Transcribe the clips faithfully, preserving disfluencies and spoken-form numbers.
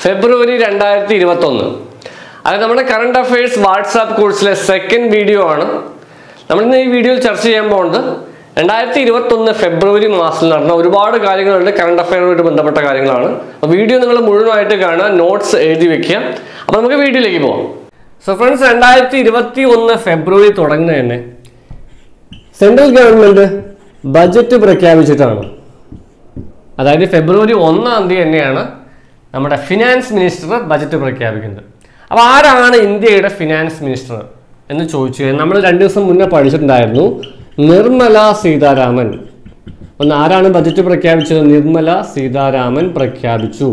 ഫെബ്രുവരി രണ്ടായിരത്തി ഇരുപത്തി ഒന്ന്. അത് നമ്മുടെ കറണ്ട് അഫയേഴ്സ് വാട്സാപ്പ് കോഴ്സിലെ സെക്കൻഡ് വീഡിയോ ആണ്. നമ്മൾ ഇന്ന് ഈ വീഡിയോയിൽ ചർച്ച ചെയ്യാൻ പോകുന്നത് രണ്ടായിരത്തി ഇരുപത്തി ഒന്ന് ഫെബ്രുവരി മാസത്തിൽ നടന്ന ഒരുപാട് കാര്യങ്ങളുണ്ട്. കറണ്ട് അഫയറുമായിട്ട് ബന്ധപ്പെട്ട കാര്യങ്ങളാണ്. അപ്പോൾ വീഡിയോ നിങ്ങൾ മുഴുവനായിട്ട് കാണുക, നോട്ട്സ് എഴുതി വെക്കുക. അപ്പോൾ നമുക്ക് വീഡിയോയിലേക്ക് പോകാം. സോ ഫ്രണ്ട്സ്, രണ്ടായിരത്തി ഇരുപത്തി ഒന്ന് ഫെബ്രുവരി തുടങ്ങുന്നത് തന്നെ സെൻട്രൽ ഗവൺമെന്റ് ബജറ്റ് പ്രഖ്യാപിച്ചിട്ടാണ്. അതായത് ഫെബ്രുവരി ഒന്നാം തീയതി തന്നെയാണ് നമ്മുടെ ഫിനാൻസ് മിനിസ്റ്റർ ബജറ്റ് പ്രഖ്യാപിക്കുന്നത്. അപ്പോൾ ആരാണ് ഇന്ത്യയുടെ ഫിനാൻസ് മിനിസ്റ്റർ എന്ന് ചോദിച്ചു കഴിഞ്ഞാൽ നമ്മൾ രണ്ട് ദിവസം മുന്നേ പഠിച്ചിട്ടുണ്ടായിരുന്നു, നിർമ്മല സീതാരാമൻ. ഒന്ന് ആരാണ് ബജറ്റ് പ്രഖ്യാപിച്ചത്? നിർമ്മല സീതാരാമൻ പ്രഖ്യാപിച്ചു.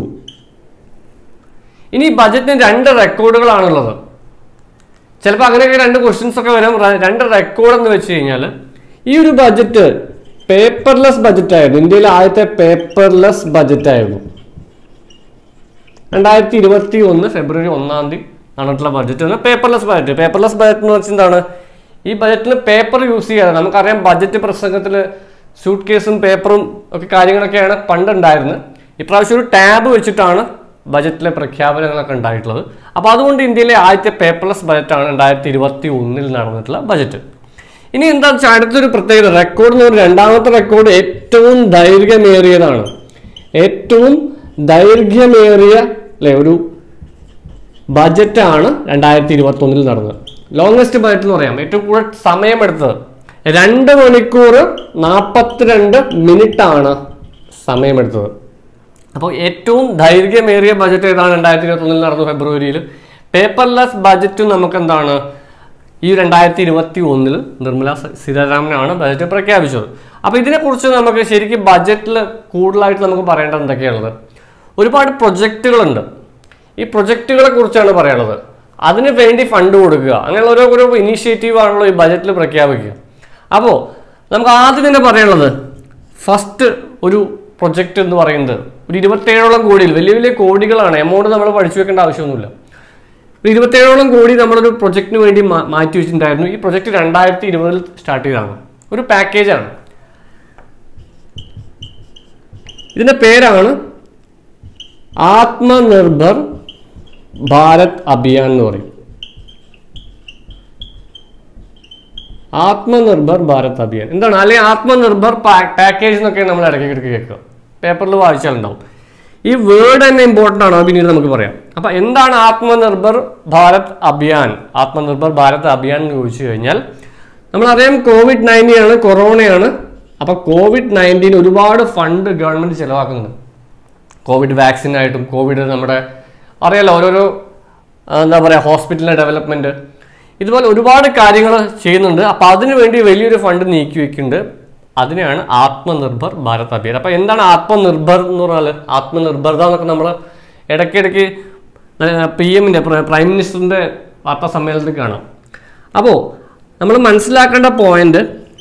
ഇനി ബജറ്റിന് രണ്ട് റെക്കോർഡുകളാണുള്ളത്. ചിലപ്പോൾ അങ്ങനെയൊക്കെ രണ്ട് ക്വസ്റ്റ്യൻസ് ഒക്കെ വരും. രണ്ട് റെക്കോർഡ് എന്ന് വെച്ച് കഴിഞ്ഞാൽ ഈ ഒരു ബജറ്റ് പേപ്പർലെസ് ബജറ്റ് ആയിരുന്നു. ഇന്ത്യയിലെ ആദ്യത്തെ പേപ്പർലെസ് ബജറ്റ് ആയിരുന്നു. രണ്ടായിരത്തി ഇരുപത്തി ഒന്ന് ഫെബ്രുവരി ഒന്നാം തീയതി നടന്നിട്ടുള്ള budget paperless budget. Paperless budget എന്ന് വെച്ചാൽ എന്താണ്? ഈ ബജറ്റിൽ പേപ്പർ യൂസ് ചെയ്യാതെ, നമുക്കറിയാം ബജറ്റ് പ്രസംഗത്തിൽ സ്യൂട്ട് കേസും പേപ്പറും ഒക്കെ കാര്യങ്ങളൊക്കെയാണ് പണ്ടുണ്ടായിരുന്നത്. ഇപ്രാവശ്യം ഒരു ടാബ് വെച്ചിട്ടാണ് ബജറ്റിലെ പ്രഖ്യാപനങ്ങളൊക്കെ ഉണ്ടായിട്ടുള്ളത്. അപ്പോൾ അതുകൊണ്ട് ഇന്ത്യയിലെ ആദ്യത്തെ പേപ്പർലെസ് ബജറ്റാണ് രണ്ടായിരത്തി ഇരുപത്തി ഒന്നിൽ നടന്നിട്ടുള്ള ബജറ്റ്. ഇനി എന്താ വെച്ചാൽ അടുത്തൊരു പ്രത്യേകത, റെക്കോർഡ് എന്ന് പറഞ്ഞാൽ രണ്ടാമത്തെ റെക്കോർഡ് ഏറ്റവും ദൈർഘ്യമേറിയതാണ്. ഏറ്റവും ദൈർഘ്യമേറിയ അല്ലെ ഒരു ബജറ്റാണ് രണ്ടായിരത്തി ഇരുപത്തി ഒന്നിൽ നടന്നത്. ലോങ്സ്റ്റ് ബജറ്റ് എന്ന് പറയാം. ഏറ്റവും കൂടുതൽ സമയമെടുത്തത് രണ്ട് മണിക്കൂർ നാൽപ്പത്തിരണ്ട് മിനിറ്റ് ആണ് സമയമെടുത്തത്. അപ്പോൾ ഏറ്റവും ദൈർഘ്യമേറിയ ബജറ്റ് ഏതാണ്? രണ്ടായിരത്തി ഇരുപത്തി ഒന്നിൽ നടന്നു ഫെബ്രുവരിയിൽ. പേപ്പർലെസ് ബജറ്റും നമുക്ക് എന്താണ് ഈ രണ്ടായിരത്തി ഇരുപത്തി ഒന്നിൽ നിർമ്മല സീതാരാമനാണ് ബജറ്റ് പ്രഖ്യാപിച്ചത്. അപ്പോൾ ഇതിനെക്കുറിച്ച് നമുക്ക് ശരിക്കും ബജറ്റിൽ കൂടുതലായിട്ട് നമുക്ക് പറയേണ്ടത് എന്തൊക്കെയാണുള്ളത്? ഒരുപാട് പ്രൊജക്റ്റുകളുണ്ട്. ഈ പ്രൊജക്റ്റുകളെ കുറിച്ചാണ് പറയാനുള്ളത്. അതിന് വേണ്ടി ഫണ്ട് കൊടുക്കുക, അങ്ങനെയുള്ള ഓരോ ഓരോ ഇനീഷ്യേറ്റീവ് ആണല്ലോ ഈ ബജറ്റിൽ പ്രഖ്യാപിക്കുക. അപ്പോൾ നമുക്ക് ആദ്യം തന്നെ പറയാനുള്ളത്, ഫസ്റ്റ് ഒരു പ്രൊജക്റ്റ് എന്ന് പറയുന്നത് ഒരു ഇരുപത്തേഴോളം കോടിയിൽ, വലിയ വലിയ കോടികളാണ്. എമൗണ്ട് നമ്മൾ പഠിച്ചു വെക്കേണ്ട ആവശ്യമൊന്നുമില്ല. ഒരു ഇരുപത്തേഴോളം കോടി നമ്മളൊരു പ്രൊജക്റ്റിന് വേണ്ടി മാറ്റി വെച്ചിട്ടുണ്ടായിരുന്നു. ഈ പ്രൊജക്റ്റ് രണ്ടായിരത്തി ഇരുപതിൽ സ്റ്റാർട്ട് ചെയ്തതാണ്. ഒരു പാക്കേജാണ്. ഇതിന്റെ പേരാണ് ആത്മനിർഭർ ഭാരത് അഭിയാൻ എന്ന് പറയും. ആത്മനിർഭർ ഭാരത് അഭിയാൻ എന്താണ്? അല്ലെങ്കിൽ ആത്മനിർഭർ പാക്കേജ് എന്നൊക്കെ നമ്മൾ ഇടയ്ക്കിടയ്ക്ക് കേൾക്കുക, പേപ്പറിൽ വായിച്ചാലുണ്ടാവും. ഈ വേർഡ് തന്നെ ഇമ്പോർട്ടൻ്റ് ആണ്, അത് പിന്നീട് നമുക്ക് പറയാം. അപ്പൊ എന്താണ് ആത്മനിർഭർ ഭാരത് അഭിയാൻ? ആത്മനിർഭർ ഭാരത് അഭിയാൻ എന്ന് ചോദിച്ചു കഴിഞ്ഞാൽ നമ്മളറിയാം കോവിഡ് നയൻറ്റീൻ ആണ്, കൊറോണയാണ്. അപ്പൊ കോവിഡ് നയൻറ്റീൻ ഒരുപാട് ഫണ്ട് ഗവൺമെന്റ് ചെലവാക്കുന്നുണ്ട്. കോവിഡ് വാക്സിനായിട്ടും കോവിഡ് നമ്മുടെ അറിയാലോ ഓരോരോ എന്താ പറയുക ഹോസ്പിറ്റലിൻ്റെ ഡെവലപ്മെൻറ്റ്, ഇതുപോലെ ഒരുപാട് കാര്യങ്ങൾ ചെയ്യുന്നുണ്ട്. അപ്പോൾ അതിനു വേണ്ടി വലിയൊരു ഫണ്ട് നീക്കി വെക്കുന്നുണ്ട്. അതിനെയാണ് ആത്മനിർഭർ ഭാരത് അഭിയാൻ. അപ്പോൾ എന്താണ് ആത്മനിർഭർ എന്ന് പറഞ്ഞാൽ? ആത്മനിർഭർത എന്നൊക്കെ നമ്മൾ ഇടയ്ക്കിടയ്ക്ക് പി എമ്മിൻ്റെ പ്രൈം മിനിസ്റ്ററിൻ്റെ വാർത്താ സമ്മേളനത്തിൽ കാണാം. അപ്പോൾ നമ്മൾ മനസ്സിലാക്കേണ്ട പോയിന്റ്,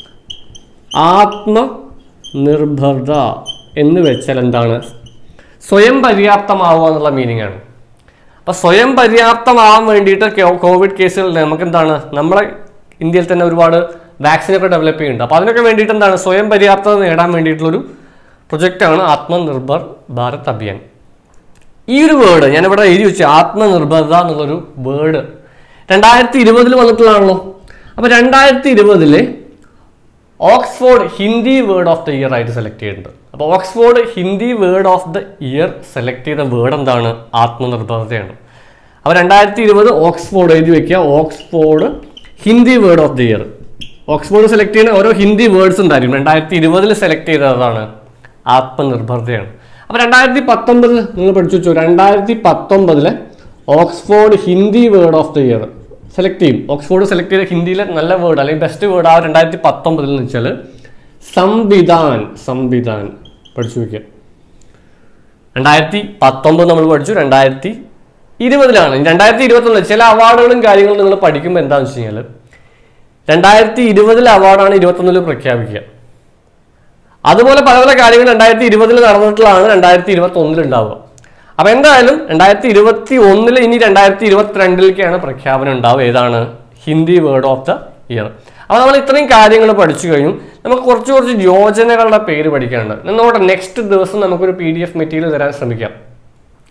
ആത്മനിർഭർത എന്ന് വെച്ചാൽ എന്താണ്? സ്വയം പര്യാപ്തമാവുക എന്നുള്ള മീനിങ് ആണ്. അപ്പം സ്വയം പര്യാപ്തമാവാൻ വേണ്ടിയിട്ട് കോവിഡ് കേസുകൾ നമുക്ക് എന്താണ്, നമ്മളെ ഇന്ത്യയിൽ തന്നെ ഒരുപാട് വാക്സിനൊക്കെ ഡെവലപ്പ് ചെയ്യുന്നുണ്ട്. അപ്പോൾ അതിനൊക്കെ വേണ്ടിയിട്ട് എന്താണ്, സ്വയം പര്യാപ്തത നേടാൻ വേണ്ടിയിട്ടുള്ളൊരു പ്രൊജക്റ്റാണ് ആത്മനിർഭർ ഭാരത് അഭിയാൻ. ഈ ഒരു വേർഡ് ഞാനിവിടെ എഴുതി വെച്ചു, ആത്മനിർഭരത എന്നുള്ളൊരു വേർഡ് രണ്ടായിരത്തി ഇരുപതിൽ വന്നിട്ടുള്ളതാണല്ലോ. അപ്പോൾ രണ്ടായിരത്തി ഇരുപതില് Oxford Hindi word of the year ആയിട്ട് സെലക്ട് ചെയ്തിട്ടുണ്ട്. അപ്പോൾ Oxford Hindi word of the year select ചെയ്ത വേർഡ് എന്താണ്? ആത്മനിർഭരതയാണ്. അപ്പോൾ രണ്ടായിരത്തി ഇരുപത് ഓക്സ്ഫോർഡ് എഴുതി വെക്കുക, Oxford Hindi word of the year. Oxford select ചെയ്യുന്ന ഓരോ ഹിന്ദി വേർഡ്സ് ഉണ്ടായിരിക്കും. രണ്ടായിരത്തി ഇരുപതിൽ സെലക്ട് ചെയ്തതാണ് ആത്മനിർഭരതയാണ്. അപ്പോൾ രണ്ടായിരത്തി പത്തൊമ്പതിൽ നിങ്ങൾ പഠിച്ചു വെച്ചു, രണ്ടായിരത്തി പത്തൊമ്പതിലെ Oxford Hindi word of the year select ചെയ്യും. ഓക്സ്ഫോർഡ് സെലക്ട് ചെയ്ത ഹിന്ദിയിലെ നല്ല വേർഡ് അല്ലെങ്കിൽ ബെസ്റ്റ് വേർഡ് ആ രണ്ടായിരത്തി പത്തൊമ്പതിൽ എന്ന് വെച്ചാൽ സംവിധാൻ. സംവിധാൻ പഠിച്ചു വയ്ക്കുക. രണ്ടായിരത്തി പത്തൊമ്പത് നമ്മൾ പഠിച്ചു, രണ്ടായിരത്തി ഇരുപതിലാണ്. രണ്ടായിരത്തി ഇരുപത്തൊന്ന് ചില അവാർഡുകളും കാര്യങ്ങളും നിങ്ങൾ പഠിക്കുമ്പോൾ എന്താണെന്ന് വെച്ച് കഴിഞ്ഞാൽ രണ്ടായിരത്തി ഇരുപതിലെ അവാർഡാണ് ഇരുപത്തൊന്നിൽ പ്രഖ്യാപിക്കുക. അതുപോലെ പല പല കാര്യങ്ങൾ രണ്ടായിരത്തി ഇരുപതിൽ നടന്നിട്ടുള്ളതാണ് രണ്ടായിരത്തി ഇരുപത്തി ഒന്നിൽ ഉണ്ടാവുക. അപ്പൊ എന്തായാലും രണ്ടായിരത്തി ഇരുപത്തി ഒന്നില് ഇനി രണ്ടായിരത്തി ഇരുപത്തിരണ്ടിലേക്കാണ് പ്രഖ്യാപനം ഉണ്ടാവുക. ഏതാണ്? Hindi word of the year. അപ്പോൾ നമ്മൾ ഇത്രയും കാര്യങ്ങൾ പഠിച്ചു കഴിഞ്ഞു. നമുക്ക് കുറച്ച് കുറച്ച് യോജനകളുടെ പേര് പഠിക്കാനുണ്ട്. നോട്ടെ, നെക്സ്റ്റ് ദിവസം നമുക്കൊരു പി ഡി എഫ് മെറ്റീരിയൽ തരാൻ ശ്രമിക്കാം.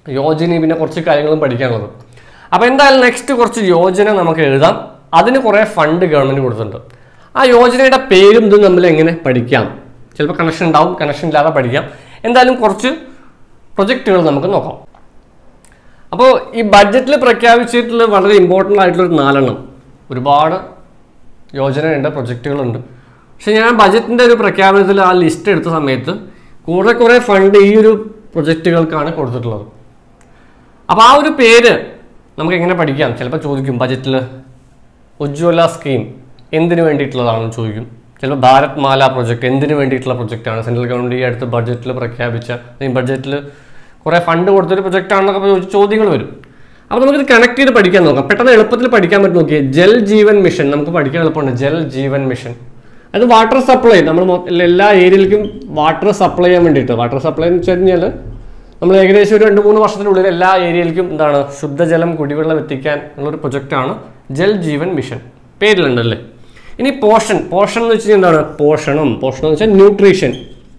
യോജന, പിന്നെ കുറച്ച് കാര്യങ്ങളും പഠിക്കാനുള്ളത്. അപ്പോൾ എന്തായാലും നെക്സ്റ്റ് കുറച്ച് യോജന നമുക്ക് എഴുതാം. അതിന് കുറേ ഫണ്ട് ഗവൺമെൻറ് കൊടുത്തിട്ടുണ്ട്. ആ യോജനയുടെ പേരും ഇതും നമ്മൾ എങ്ങനെ പഠിക്കാം, ചിലപ്പോൾ കണക്ഷൻ ഉണ്ടാവും, കണക്ഷൻ ഇല്ലാതെ പഠിക്കാം. എന്തായാലും കുറച്ച് പ്രൊജക്റ്റുകൾ നമുക്ക് നോക്കാം. അപ്പോൾ ഈ ബഡ്ജറ്റിൽ പ്രഖ്യാപിച്ചിട്ടുള്ള വളരെ ഇമ്പോർട്ടൻ്റ് ആയിട്ടുള്ളൊരു നാലെണ്ണം, ഒരുപാട് യോജനയുണ്ട്, പ്രൊജക്റ്റുകളുണ്ട്. പക്ഷെ ഞാൻ ബഡ്ജറ്റിൻ്റെ ഒരു പ്രഖ്യാപനത്തിൽ ആ ലിസ്റ്റ് എടുത്ത സമയത്ത് കുറേ കുറേ ഫണ്ട് ഈ ഒരു പ്രൊജക്റ്റുകൾക്കാണ് കൊടുത്തിട്ടുള്ളത്. അപ്പോൾ ആ ഒരു പേര് നമുക്ക് എങ്ങനെ പഠിക്കാം, ചിലപ്പോൾ ചോദിക്കും ബഡ്ജറ്റിൽ ഉജ്ജ്വല സ്കീം എന്തിനു വേണ്ടിയിട്ടുള്ളതാണെന്ന് ചോദിക്കും. ചിലപ്പോൾ ഭാരത് മാല പ്രൊജക്റ്റ് എന്തിനു വേണ്ടിയിട്ടുള്ള പ്രൊജക്റ്റാണ്, സെൻട്രൽ ഗവൺമെൻറ് ഈ അടുത്ത് ബഡ്ജറ്റിൽ പ്രഖ്യാപിച്ച, ബഡ്ജറ്റിൽ കുറേ ഫണ്ട് കൊടുത്തൊരു പ്രൊജക്റ്റാണെന്നൊക്കെ ചോദ്യങ്ങൾ വരും. അപ്പോൾ നമുക്കിത് കണക്ട് ചെയ്ത് പഠിക്കാൻ നോക്കാം. പെട്ടെന്ന് എളുപ്പത്തിൽ പഠിക്കാൻ പറ്റും. നോക്കിയേ, ജൽ ജീവൻ മിഷൻ നമുക്ക് പഠിക്കാൻ എളുപ്പമുണ്ട്. ജൽ ജീവൻ മിഷൻ അത് വാട്ടർ സപ്ലൈ, നമ്മൾ എല്ലാ ഏരിയയിലേക്കും വാട്ടർ സപ്ലൈ ചെയ്യാൻ വേണ്ടിയിട്ട്. വാട്ടർ സപ്ലൈ എന്ന് വെച്ച് കഴിഞ്ഞാൽ നമ്മൾ ഏകദേശം ഒരു രണ്ട് മൂന്ന് വർഷത്തിനുള്ളിൽ എല്ലാ ഏരിയയിലേക്കും എന്താണ് ശുദ്ധജലം, കുടിവെള്ളം എത്തിക്കാൻ ഉള്ളൊരു പ്രൊജക്റ്റാണ് ജൽ ജീവൻ മിഷൻ. പേരിലുണ്ടല്ലേ. ഇനി പോഷൻ, പോഷൻ എന്ന് വെച്ച് കഴിഞ്ഞാൽ എന്താണ് പോഷണം, പോഷണം എന്ന് വെച്ചാൽ ന്യൂട്രീഷൻ.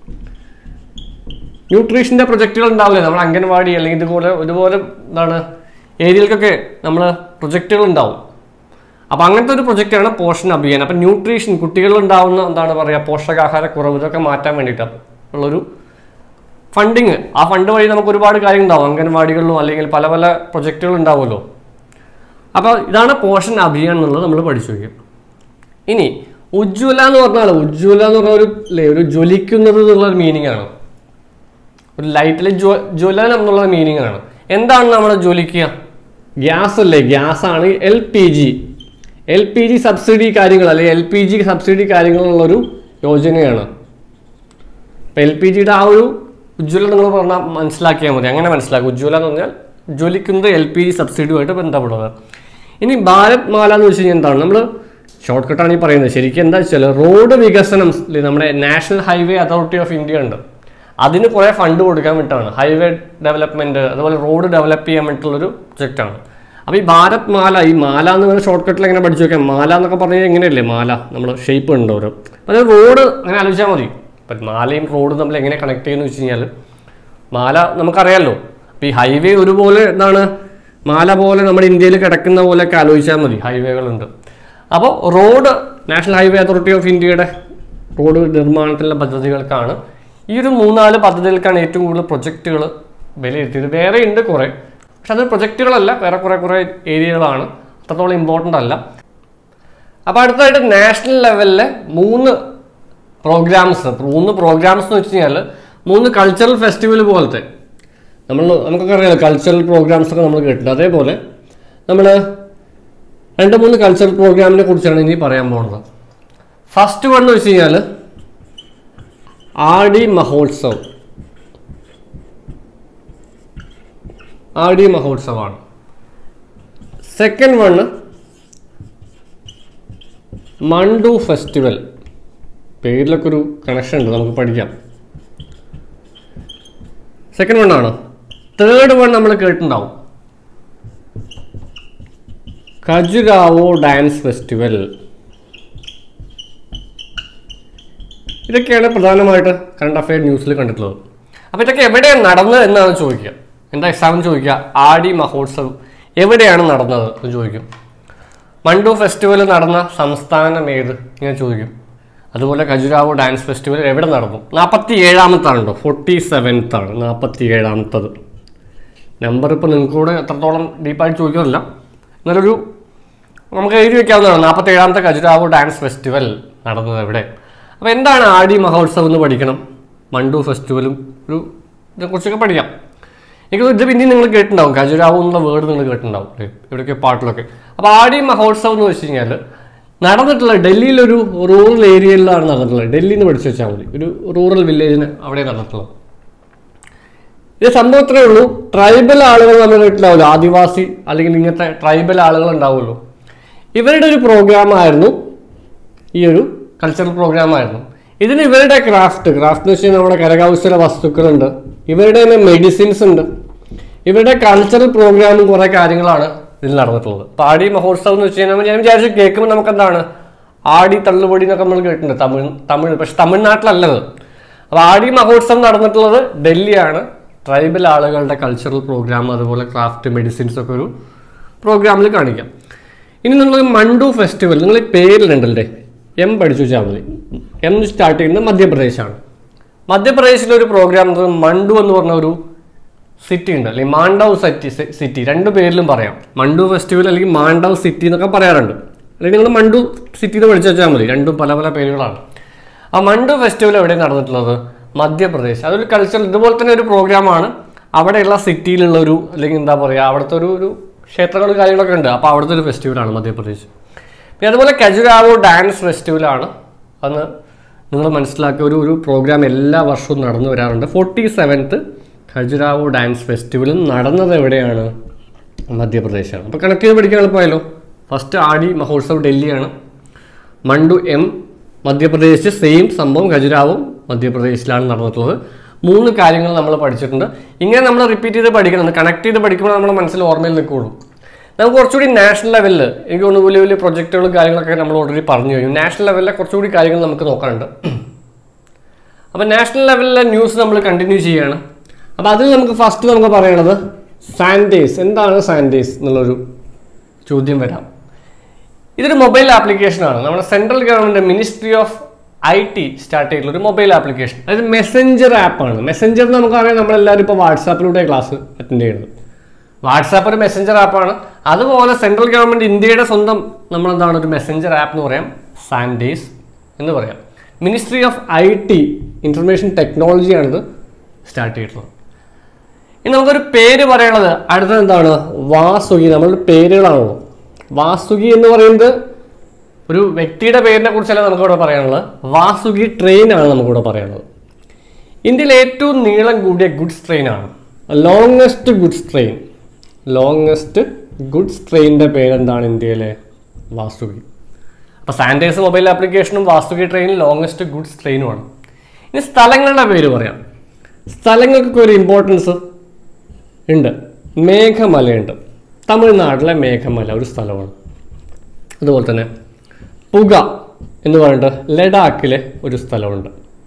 ന്യൂട്രീഷൻ്റെ പ്രൊജക്റ്റുകൾ ഉണ്ടാവില്ലേ നമ്മൾ അംഗൻവാടി അല്ലെങ്കിൽ ഇതുപോലെ ഇതുപോലെ എന്താണ് ഏരിയയിലേക്കൊക്കെ നമ്മൾ പ്രൊജക്റ്റുകൾ ഉണ്ടാവും. അപ്പോൾ അങ്ങനത്തെ ഒരു പ്രൊജക്റ്റാണ് പോഷൻ അഭിയാൻ. അപ്പം ന്യൂട്രീഷൻ, കുട്ടികളിലുണ്ടാവുന്ന എന്താണ് പറയുക പോഷകാഹാരക്കുറവ്, ഇതൊക്കെ മാറ്റാൻ വേണ്ടിയിട്ടാണ് ഉള്ളൊരു ഫണ്ടിങ്. ആ ഫണ്ട് വഴി നമുക്ക് ഒരുപാട് കാര്യങ്ങൾ ഉണ്ടാവും, അംഗൻവാടികളിലും അല്ലെങ്കിൽ പല പല പ്രൊജക്റ്റുകൾ ഉണ്ടാവുമല്ലോ. അപ്പോൾ ഇതാണ് പോഷൻ അഭിയാൻ എന്നുള്ളത് നമ്മൾ പഠിച്ചു വയ്ക്കും. ഇനി ഉജ്ജ്വല എന്ന് പറഞ്ഞാൽ, ഉജ്ജ്വല എന്ന് പറഞ്ഞ ഒരു അല്ലേ ഒരു ജ്വലിക്കുന്നത് എന്നുള്ളൊരു മീനിങ് ആണ്. ഒരു ലൈറ്റിൽ ജ്വ ജ്വലനം എന്നുള്ള മീനിങ് ആണ്. എന്താണ് നമ്മൾ ജ്വലിക്കുക? ഗ്യാസ് അല്ലേ, ഗ്യാസ് ആണ്. L P G L P G subsidy കാര്യങ്ങൾ അല്ലെങ്കിൽ എൽ പി ജി സബ്സിഡി കാര്യങ്ങളുള്ളൊരു യോജനയാണ്. അപ്പം എൽ പി ജിയുടെ ആ ഒരു ഉജ്ജ്വല നിങ്ങൾ പറഞ്ഞാൽ മനസ്സിലാക്കിയാൽ മതി. അങ്ങനെ മനസ്സിലാക്കുക. ഉജ്ജ്വല എന്ന് പറഞ്ഞാൽ ജ്വലിക്കുന്നത് എൽ പി ജി സബ്സിഡിയുമായിട്ട് ബന്ധപ്പെടുന്നത്. ഇനി ഭാരത് മാല എന്ന് വെച്ച് കഴിഞ്ഞാൽ എന്താണ്, നമ്മൾ ഷോർട്ട് കട്ടാണ് ഈ പറയുന്നത്. ശരിക്കും എന്താ വെച്ചാൽ റോഡ് വികസനം, നമ്മുടെ national highway authority of India ഉണ്ട്, അതിന് കുറേ ഫണ്ട് കൊടുക്കാൻ വേണ്ടിയിട്ടാണ്. ഹൈവേ ഡെവലപ്മെൻറ്റ്, അതുപോലെ റോഡ് ഡെവലപ്പ് ചെയ്യാൻ വേണ്ടിയിട്ടുള്ളൊരു പ്രൊജക്റ്റാണ്. അപ്പോൾ ഈ ഭാരത് മാല, ഈ മാല എന്ന് പറഞ്ഞാൽ ഷോർട്ട് കട്ടിൽ എങ്ങനെ പഠിച്ചു വെക്കാം. മാല എന്നൊക്കെ പറഞ്ഞു കഴിഞ്ഞാൽ എങ്ങനെയല്ലേ മാല, നമ്മൾ ഷേപ്പ് ഉണ്ട് ഓരോ. അപ്പോൾ അത് റോഡ് അങ്ങനെ ആലോചിച്ചാൽ മതി. അപ്പം മാലയും റോഡും നമ്മൾ എങ്ങനെ കണക്ട് ചെയ്യുന്നു വെച്ച് കഴിഞ്ഞാൽ, മാല നമുക്കറിയാമല്ലോ. അപ്പോൾ ഈ ഹൈവേ ഒരുപോലെ എന്താണ് മാല പോലെ നമ്മുടെ ഇന്ത്യയിൽ കിടക്കുന്ന പോലെയൊക്കെ ആലോചിച്ചാൽ മതി. ഹൈവേകളുണ്ട്. അപ്പോൾ road, national highway authority of ഇന്ത്യയുടെ റോഡ് നിർമ്മാണത്തിലുള്ള പദ്ധതികൾക്കാണ്, ഈ ഒരു മൂന്നാല് പദ്ധതികൾക്കാണ് ഏറ്റവും കൂടുതൽ പ്രൊജക്റ്റുകൾ വിലയിരുത്തിയത്. വേറെ ഉണ്ട് കുറേ, പക്ഷെ അത് പ്രൊജക്റ്റുകളല്ല, വേറെ കുറേ കുറേ ഏരിയകളാണ്, അത്രത്തോളം ഇമ്പോർട്ടൻ്റ് അല്ല. അപ്പോൾ അടുത്തതായിട്ട് നാഷണൽ ലെവലിലെ മൂന്ന് പ്രോഗ്രാംസ്, മൂന്ന് പ്രോഗ്രാംസ് എന്ന് വെച്ച് കഴിഞ്ഞാൽ മൂന്ന് കൾച്ചറൽ ഫെസ്റ്റിവൽ പോലത്തെ, നമ്മൾ നമുക്കൊക്കെ അറിയാമല്ലോ കൾച്ചറൽ പ്രോഗ്രാംസ് ഒക്കെ നമ്മൾ കേട്ടിട്ടുണ്ട്. അതേപോലെ നമ്മൾ രണ്ട് മൂന്ന് കൾച്ചറൽ പ്രോഗ്രാമിനെ കുറിച്ചാണ് ഇനി പറയാൻ പോകുന്നത്. ഫസ്റ്റ് വൺ എന്ന് വെച്ച് കഴിഞ്ഞാൽ ആടി മഹോത്സവ്. ആടി മഹോത്സവമാണ്. Second one Mandu festival. പേരിലൊക്കെ ഒരു കണക്ഷൻ ഉണ്ട്, നമുക്ക് പഠിക്കാം. സെക്കൻഡ് വൺ ആണ്. തേർഡ് വൺ നമ്മൾ കേട്ടിട്ടുണ്ടാവും, ഖജുരാവോ ഡാൻസ് ഫെസ്റ്റിവൽ. ഇതൊക്കെയാണ് പ്രധാനമായിട്ട് കറണ്ട് അഫെയർ ന്യൂസിൽ കണ്ടിട്ടുള്ളത്. അപ്പോൾ ഇതൊക്കെ എവിടെയാണ് നടന്നത് എന്നാണ് ചോദിക്കുക. എന്താ എക്സാമിന് ചോദിക്കുക, ആടി മഹോത്സവ് എവിടെയാണ് നടന്നത് എന്ന് ചോദിക്കും. മണ്ടു ഫെസ്റ്റിവൽ നടന്ന സംസ്ഥാനം ഏത് ഇങ്ങനെ ചോദിക്കും. അതുപോലെ ഖജുരാവോ ഡാൻസ് ഫെസ്റ്റിവൽ എവിടെ നടന്നു? നാൽപ്പത്തി ഏഴാമത്താണ് കേട്ടോ, ഫോർട്ടി സെവൻത്ത് ആണ് നാൽപ്പത്തി ഏഴാമത്തത്. നമ്പർ ഇപ്പോൾ നിങ്ങൾക്ക് കൂടെ എത്രത്തോളം ഡീപ്പായിട്ട് ചോദിക്കുന്നില്ല, എന്നാലൊരു നമുക്ക് എഴുതി വയ്ക്കാവുന്നതാണ്. നാൽപ്പത്തി ഏഴാമത്തെ ഖജുരാവോ ഡാൻസ് ഫെസ്റ്റിവൽ നടന്നത് എവിടെ? അപ്പോൾ എന്താണ് ആടി മഹോത്സവം എന്ന് പഠിക്കണം. മണ്ടു ഫെസ്റ്റിവലും ഒരു ഇതിനെക്കുറിച്ചൊക്കെ പഠിക്കാം. എനിക്ക് ഇത് പിന്നെയും നിങ്ങൾ കേട്ടിട്ടുണ്ടാവും, ഖജുരാവോ എന്നുള്ള വേർഡ് നിങ്ങൾ കേട്ടിട്ടുണ്ടാവും ഇവിടെയൊക്കെ പാട്ടിലൊക്കെ. അപ്പോൾ ആടി മഹോത്സവം എന്ന് വെച്ച് കഴിഞ്ഞാൽ നടന്നിട്ടുള്ള ഡൽഹിയിലൊരു റൂറൽ ഏരിയയിലാണ് നടന്നിട്ടുള്ളത്. ഡൽഹിയിൽ നിന്ന് പഠിച്ചു വെച്ചാൽ മതി, ഒരു റൂറൽ വില്ലേജിന് അവിടെ നടന്നിട്ടുള്ളത്. ഇത് സംഭവം ഇത്രയേ ഉള്ളൂ. ട്രൈബൽ ആളുകൾ നമ്മൾ കേട്ടിട്ടുണ്ടാവുമല്ലോ, ആദിവാസി അല്ലെങ്കിൽ ഇങ്ങനത്തെ ട്രൈബൽ ആളുകൾ ഉണ്ടാവുമല്ലോ, ഇവരുടെ ഒരു പ്രോഗ്രാമായിരുന്നു ഈ ഒരു കൾച്ചറൽ പ്രോഗ്രാമായിരുന്നു. ഇതിന് ഇവരുടെ ക്രാഫ്റ്റ് ക്രാഫ്റ്റ് എന്ന് വെച്ച് കഴിഞ്ഞാൽ നമ്മുടെ കരകൗശല വസ്തുക്കളുണ്ട്, ഇവരുടെ തന്നെ മെഡിസിൻസ് ഉണ്ട്, ഇവരുടെ കൾച്ചറൽ പ്രോഗ്രാമും കുറേ കാര്യങ്ങളാണ് ഇതിൽ നടന്നിട്ടുള്ളത്. അപ്പോൾ ആടി മഹോത്സവം എന്ന് വെച്ച് കഴിഞ്ഞാൽ ഞാൻ വിചാരിച്ചു കേൾക്കുമ്പോൾ നമുക്ക് എന്താണ് ആടി തള്ളുപൊടി എന്നൊക്കെ നമ്മൾ കേട്ടിട്ടുണ്ട്, തമിഴ് തമിഴ് പക്ഷെ തമിഴ്നാട്ടിലല്ലത്. അപ്പോൾ ആടി മഹോത്സവം നടന്നിട്ടുള്ളത് ഡൽഹിയാണ്, ട്രൈബൽ ആളുകളുടെ കൾച്ചറൽ പ്രോഗ്രാം, അതുപോലെ ക്രാഫ്റ്റ്, മെഡിസിൻസ് ഒക്കെ ഒരു പ്രോഗ്രാമിൽ കാണിക്കാം. ഇനി നിങ്ങൾ മണ്ടു ഫെസ്റ്റിവൽ, നിങ്ങൾ ഈ പേരിലുണ്ടല്ലേ, എം പഠിച്ചു വെച്ചാൽ മതി. എം സ്റ്റാർട്ട് ചെയ്യുന്നത് മധ്യപ്രദേശാണ്. മധ്യപ്രദേശിലൊരു പ്രോഗ്രാം മണ്ടു എന്ന് പറഞ്ഞ ഒരു സിറ്റി ഉണ്ട്, അല്ലെങ്കിൽ മാണ്ഡവ് സിറ്റി സിറ്റി രണ്ട് പേരിലും പറയാം. മണ്ടു ഫെസ്റ്റിവൽ അല്ലെങ്കിൽ മാണ്ഡവ് സിറ്റി എന്നൊക്കെ പറയാറുണ്ട്. അല്ലെങ്കിൽ നിങ്ങൾ മണ്ടു സിറ്റി എന്ന് പഠിച്ചു വെച്ചാൽ മതി, രണ്ടും പല പല പേരുകളാണ്. ആ മണ്ടു ഫെസ്റ്റിവൽ എവിടെയാണ് നടന്നിട്ടുള്ളത്? മധ്യപ്രദേശ്. അതൊരു കൾച്ചറൽ ഇതുപോലെ തന്നെ ഒരു പ്രോഗ്രാമാണ്. അവിടെയുള്ള സിറ്റിയിലുള്ള ഒരു, അല്ലെങ്കിൽ എന്താ പറയുക, അവിടുത്തെ ഒരു ഒരു ക്ഷേത്രങ്ങളും കാര്യങ്ങളൊക്കെ ഉണ്ട്. അപ്പോൾ അവിടുത്തെ ഒരു ഫെസ്റ്റിവലാണ് മധ്യപ്രദേശ്. പിന്നെ അതുപോലെ ഖജുരാവോ ഡാൻസ് ഫെസ്റ്റിവലാണ്. അന്ന് നിങ്ങൾ മനസ്സിലാക്കിയ ഒരു ഒരു പ്രോഗ്രാം എല്ലാ വർഷവും നടന്നു വരാറുണ്ട്. ഫോർട്ടി സെവൻത്ത് ഖജുരാവോ ഡാൻസ് ഫെസ്റ്റിവലും നടന്നത് എവിടെയാണ്? മധ്യപ്രദേശാണ്. അപ്പോൾ കണക്ട് ചെയ്ത് പഠിക്കാൻ എളുപ്പമായല്ലോ. ഫസ്റ്റ് ആടി മഹോത്സവ് ഡൽഹിയാണ്, മണ്ടു എം മധ്യപ്രദേശ്, സെയിം സംഭവം ഖജുരാവോ മധ്യപ്രദേശിലാണ് നടന്നിട്ടുള്ളത്. മൂന്ന് കാര്യങ്ങൾ നമ്മൾ പഠിച്ചിട്ടുണ്ട്. ഇങ്ങനെ നമ്മൾ റിപ്പീറ്റ് ചെയ്ത് പഠിക്കണം, കണക്ട് ചെയ്ത് പഠിക്കുമ്പോൾ നമ്മുടെ മനസ്സിൽ ഓർമ്മയിൽ നിൽക്കുകയുള്ളൂ. നമുക്ക് കുറച്ചുകൂടി നാഷണൽ ലെവലിൽ എനിക്ക് തോന്നുന്നു വലിയ വലിയ പ്രൊജക്റ്റുകളും കാര്യങ്ങളൊക്കെ നമ്മൾ ഓൾറെഡി പറഞ്ഞു കഴിഞ്ഞു. നാഷണൽ ലെവലിലെ കുറച്ചുകൂടി കാര്യങ്ങൾ നമുക്ക് നോക്കാനുണ്ട്. അപ്പോൾ നാഷണൽ ലെവലിലെ ന്യൂസ് നമ്മൾ കണ്ടിന്യൂ ചെയ്യുകയാണ്. അപ്പോൾ അതിൽ നമുക്ക് ഫസ്റ്റ് നമുക്ക് പറയണത് സാൻഡേസ്. എന്താണ് സാൻഡേസ് എന്നുള്ളൊരു ചോദ്യം വരാം. ഇതൊരു മൊബൈൽ ആപ്ലിക്കേഷനാണ്. നമ്മുടെ central government ministry of I T start ചെയ്തിട്ടുള്ള ഒരു മൊബൈൽ ആപ്ലിക്കേഷൻ. അതായത് മെസ്സഞ്ചർ ആപ്പാണ്. മെസ്സഞ്ചർ നമുക്കറിയാം, നമ്മളെല്ലാവരും ഇപ്പോൾ വാട്സാപ്പിലൂടെ ക്ലാസ് അറ്റൻഡ് ചെയ്യുന്നത്. വാട്സാപ്പ് ഒരു മെസ്സഞ്ചർ ആപ്പാണ്. അതുപോലെ സെൻട്രൽ ഗവൺമെൻറ് ഇന്ത്യയുടെ സ്വന്തം നമ്മളെന്താണ് ഒരു മെസ്സഞ്ചർ ആപ്പ് എന്ന് പറയാം, സാൻഡേസ് എന്ന് പറയാം. Ministry of I T information ടെക്നോളജിയാണിത് സ്റ്റാർട്ട് ചെയ്തിട്ടുള്ളത്. ഇനി നമുക്കൊരു പേര് പറയാനുള്ളത് അടുത്തത് എന്താണ്? വാസുകി. നമ്മളുടെ പേരുകളാണല്ലോ. വാസുകി എന്ന് പറയുന്നത് ഒരു വ്യക്തിയുടെ പേരിനെ കുറിച്ചല്ല നമുക്കിവിടെ പറയാനുള്ളത്. വാസുകി ട്രെയിനാണ് നമുക്കിവിടെ പറയാനുള്ളത്. ഇന്ത്യയിലെ ഏറ്റവും നീളം കൂടിയ ഗുഡ്സ് ട്രെയിനാണ്, longest goods train. Longest goods ട്രെയിനിൻ്റെ പേരെന്താണ് ഇന്ത്യയിലെ? വാസുകി. അപ്പോൾ സാൻഡേഴ്സ് മൊബൈൽ ആപ്ലിക്കേഷനും വാസുകി ട്രെയിനും ലോങ്ങസ്റ്റ് ഗുഡ്സ് ട്രെയിനുമാണ്. ഇനി സ്ഥലങ്ങളുടെ പേര് പറയാം. സ്ഥലങ്ങൾക്കൊക്കെ ഒരു ഇമ്പോർട്ടൻസ് ഉണ്ട്. മേഘമലയുണ്ട്, തമിഴ്നാട്ടിലെ മേഘമല ഒരു സ്ഥലമാണ്. അതുപോലെ തന്നെ പുക എന്ന് പറഞ്ഞിട്ട് ലഡാക്കിലെ ഒരു സ്ഥലമുണ്ട്.